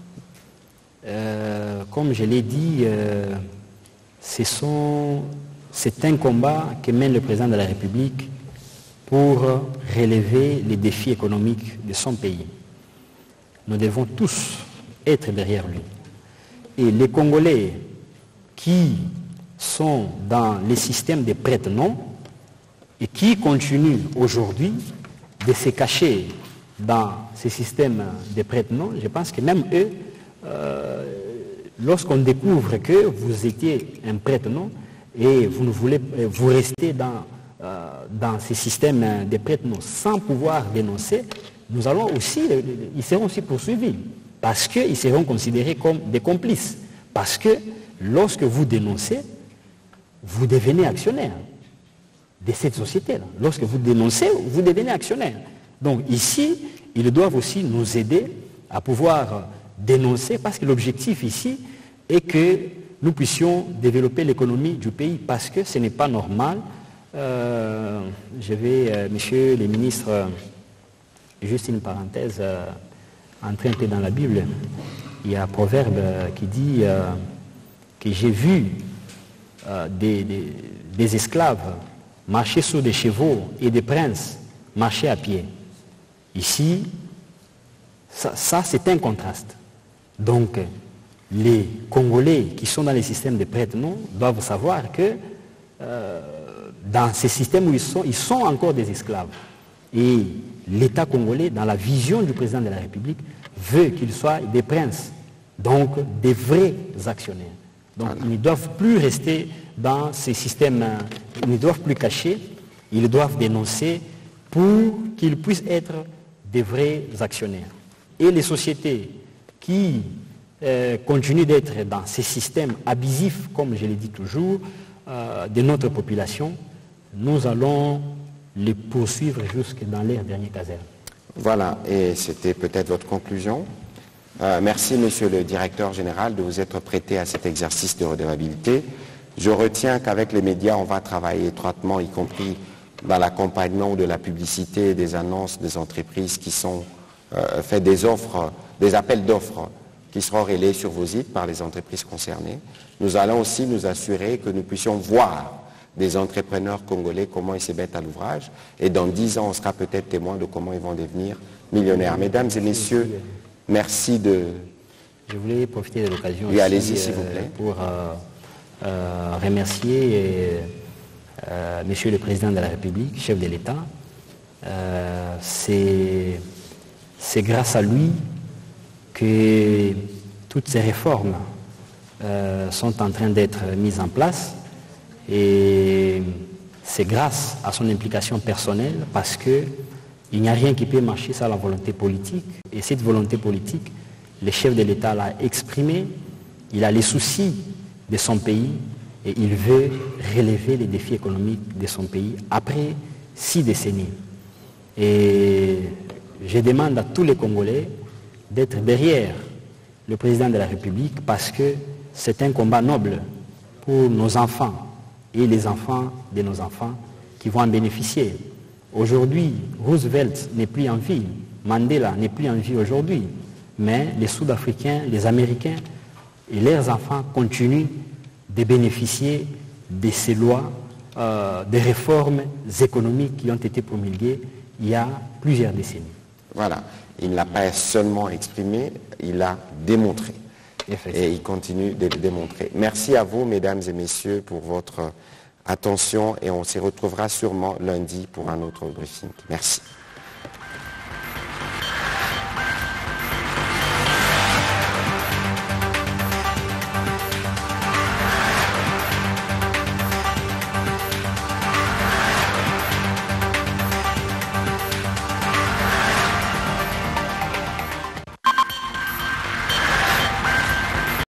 euh, comme je l'ai dit, euh, ce sont, c'est un combat que mène le président de la République pour relever les défis économiques de son pays. Nous devons tous être derrière lui. Et les Congolais qui sont dans les systèmes de prête-noms et qui continuent aujourd'hui de se cacher dans ces systèmes de prête-noms, je pense que même eux, euh, lorsqu'on découvre que vous étiez un prête-nom et vous ne voulez, vous restez dans, euh, dans ces systèmes de prête-noms sans pouvoir dénoncer, nous allons aussi, ils seront aussi poursuivis parce qu'ils seront considérés comme des complices. Parce que lorsque vous dénoncez, vous devenez actionnaire de cette société-là. Lorsque vous dénoncez, vous devenez actionnaire. Donc ici, ils doivent aussi nous aider à pouvoir dénoncer, parce que l'objectif ici est que nous puissions développer l'économie du pays, parce que ce n'est pas normal. Euh, je vais, euh, messieurs les ministres, euh, juste une parenthèse, euh, entrer un peu dans la Bible. Il y a un proverbe euh, qui dit euh, que j'ai vu euh, des, des, des esclaves marcher sur des chevaux et des princes marcher à pied. Ici, ça, ça c'est un contraste. Donc, les Congolais qui sont dans les systèmes de prête-noms doivent savoir que euh, dans ces systèmes où ils sont, ils sont encore des esclaves. Et l'État congolais, dans la vision du président de la République, veut qu'ils soient des princes, donc des vrais actionnaires. Donc, ils ne doivent plus rester dans ces systèmes, ils ne doivent plus cacher, ils doivent dénoncer pour qu'ils puissent être des vrais actionnaires. Et les sociétés qui euh, continuent d'être dans ces systèmes abusifs, comme je l'ai dit toujours, euh, de notre population, nous allons les poursuivre jusque dans leur dernier caserne. Voilà, et c'était peut-être votre conclusion. Euh, merci, monsieur le directeur général, de vous être prêté à cet exercice de redevabilité. Je retiens qu'avec les médias, on va travailler étroitement, y compris dans l'accompagnement de la publicité, des annonces des entreprises qui sont euh, faites des offres, des appels d'offres qui seront relayés sur vos sites par les entreprises concernées. Nous allons aussi nous assurer que nous puissions voir des entrepreneurs congolais, comment ils se mettent à l'ouvrage. Et dans dix ans, on sera peut-être témoin de comment ils vont devenir millionnaires. Mesdames et messieurs, merci de... Je voulais profiter de l'occasion oui, allez-y, s'il vous plaît. pour euh, euh, remercier euh, Monsieur le Président de la République, chef de l'État. Euh, c'est, c'est grâce à lui que toutes ces réformes euh, sont en train d'être mises en place. Et c'est grâce à son implication personnelle, parce qu'il n'y a rien qui peut marcher sans la volonté politique. Et cette volonté politique, le chef de l'État l'a exprimée, il a les soucis de son pays et il veut relever les défis économiques de son pays après six décennies. Et je demande à tous les Congolais d'être derrière le président de la République, parce que c'est un combat noble pour nos enfants et les enfants de nos enfants qui vont en bénéficier. Aujourd'hui, Roosevelt n'est plus en vie, Mandela n'est plus en vie aujourd'hui, mais les Sud-Africains, les Américains et leurs enfants continuent de bénéficier de ces lois, euh, des réformes économiques qui ont été promulguées il y a plusieurs décennies. Voilà, il ne l'a pas seulement exprimé, il l'a démontré. Et il continue de le démontrer. Merci à vous, mesdames et messieurs, pour votre attention et on se retrouvera sûrement lundi pour un autre briefing. Merci.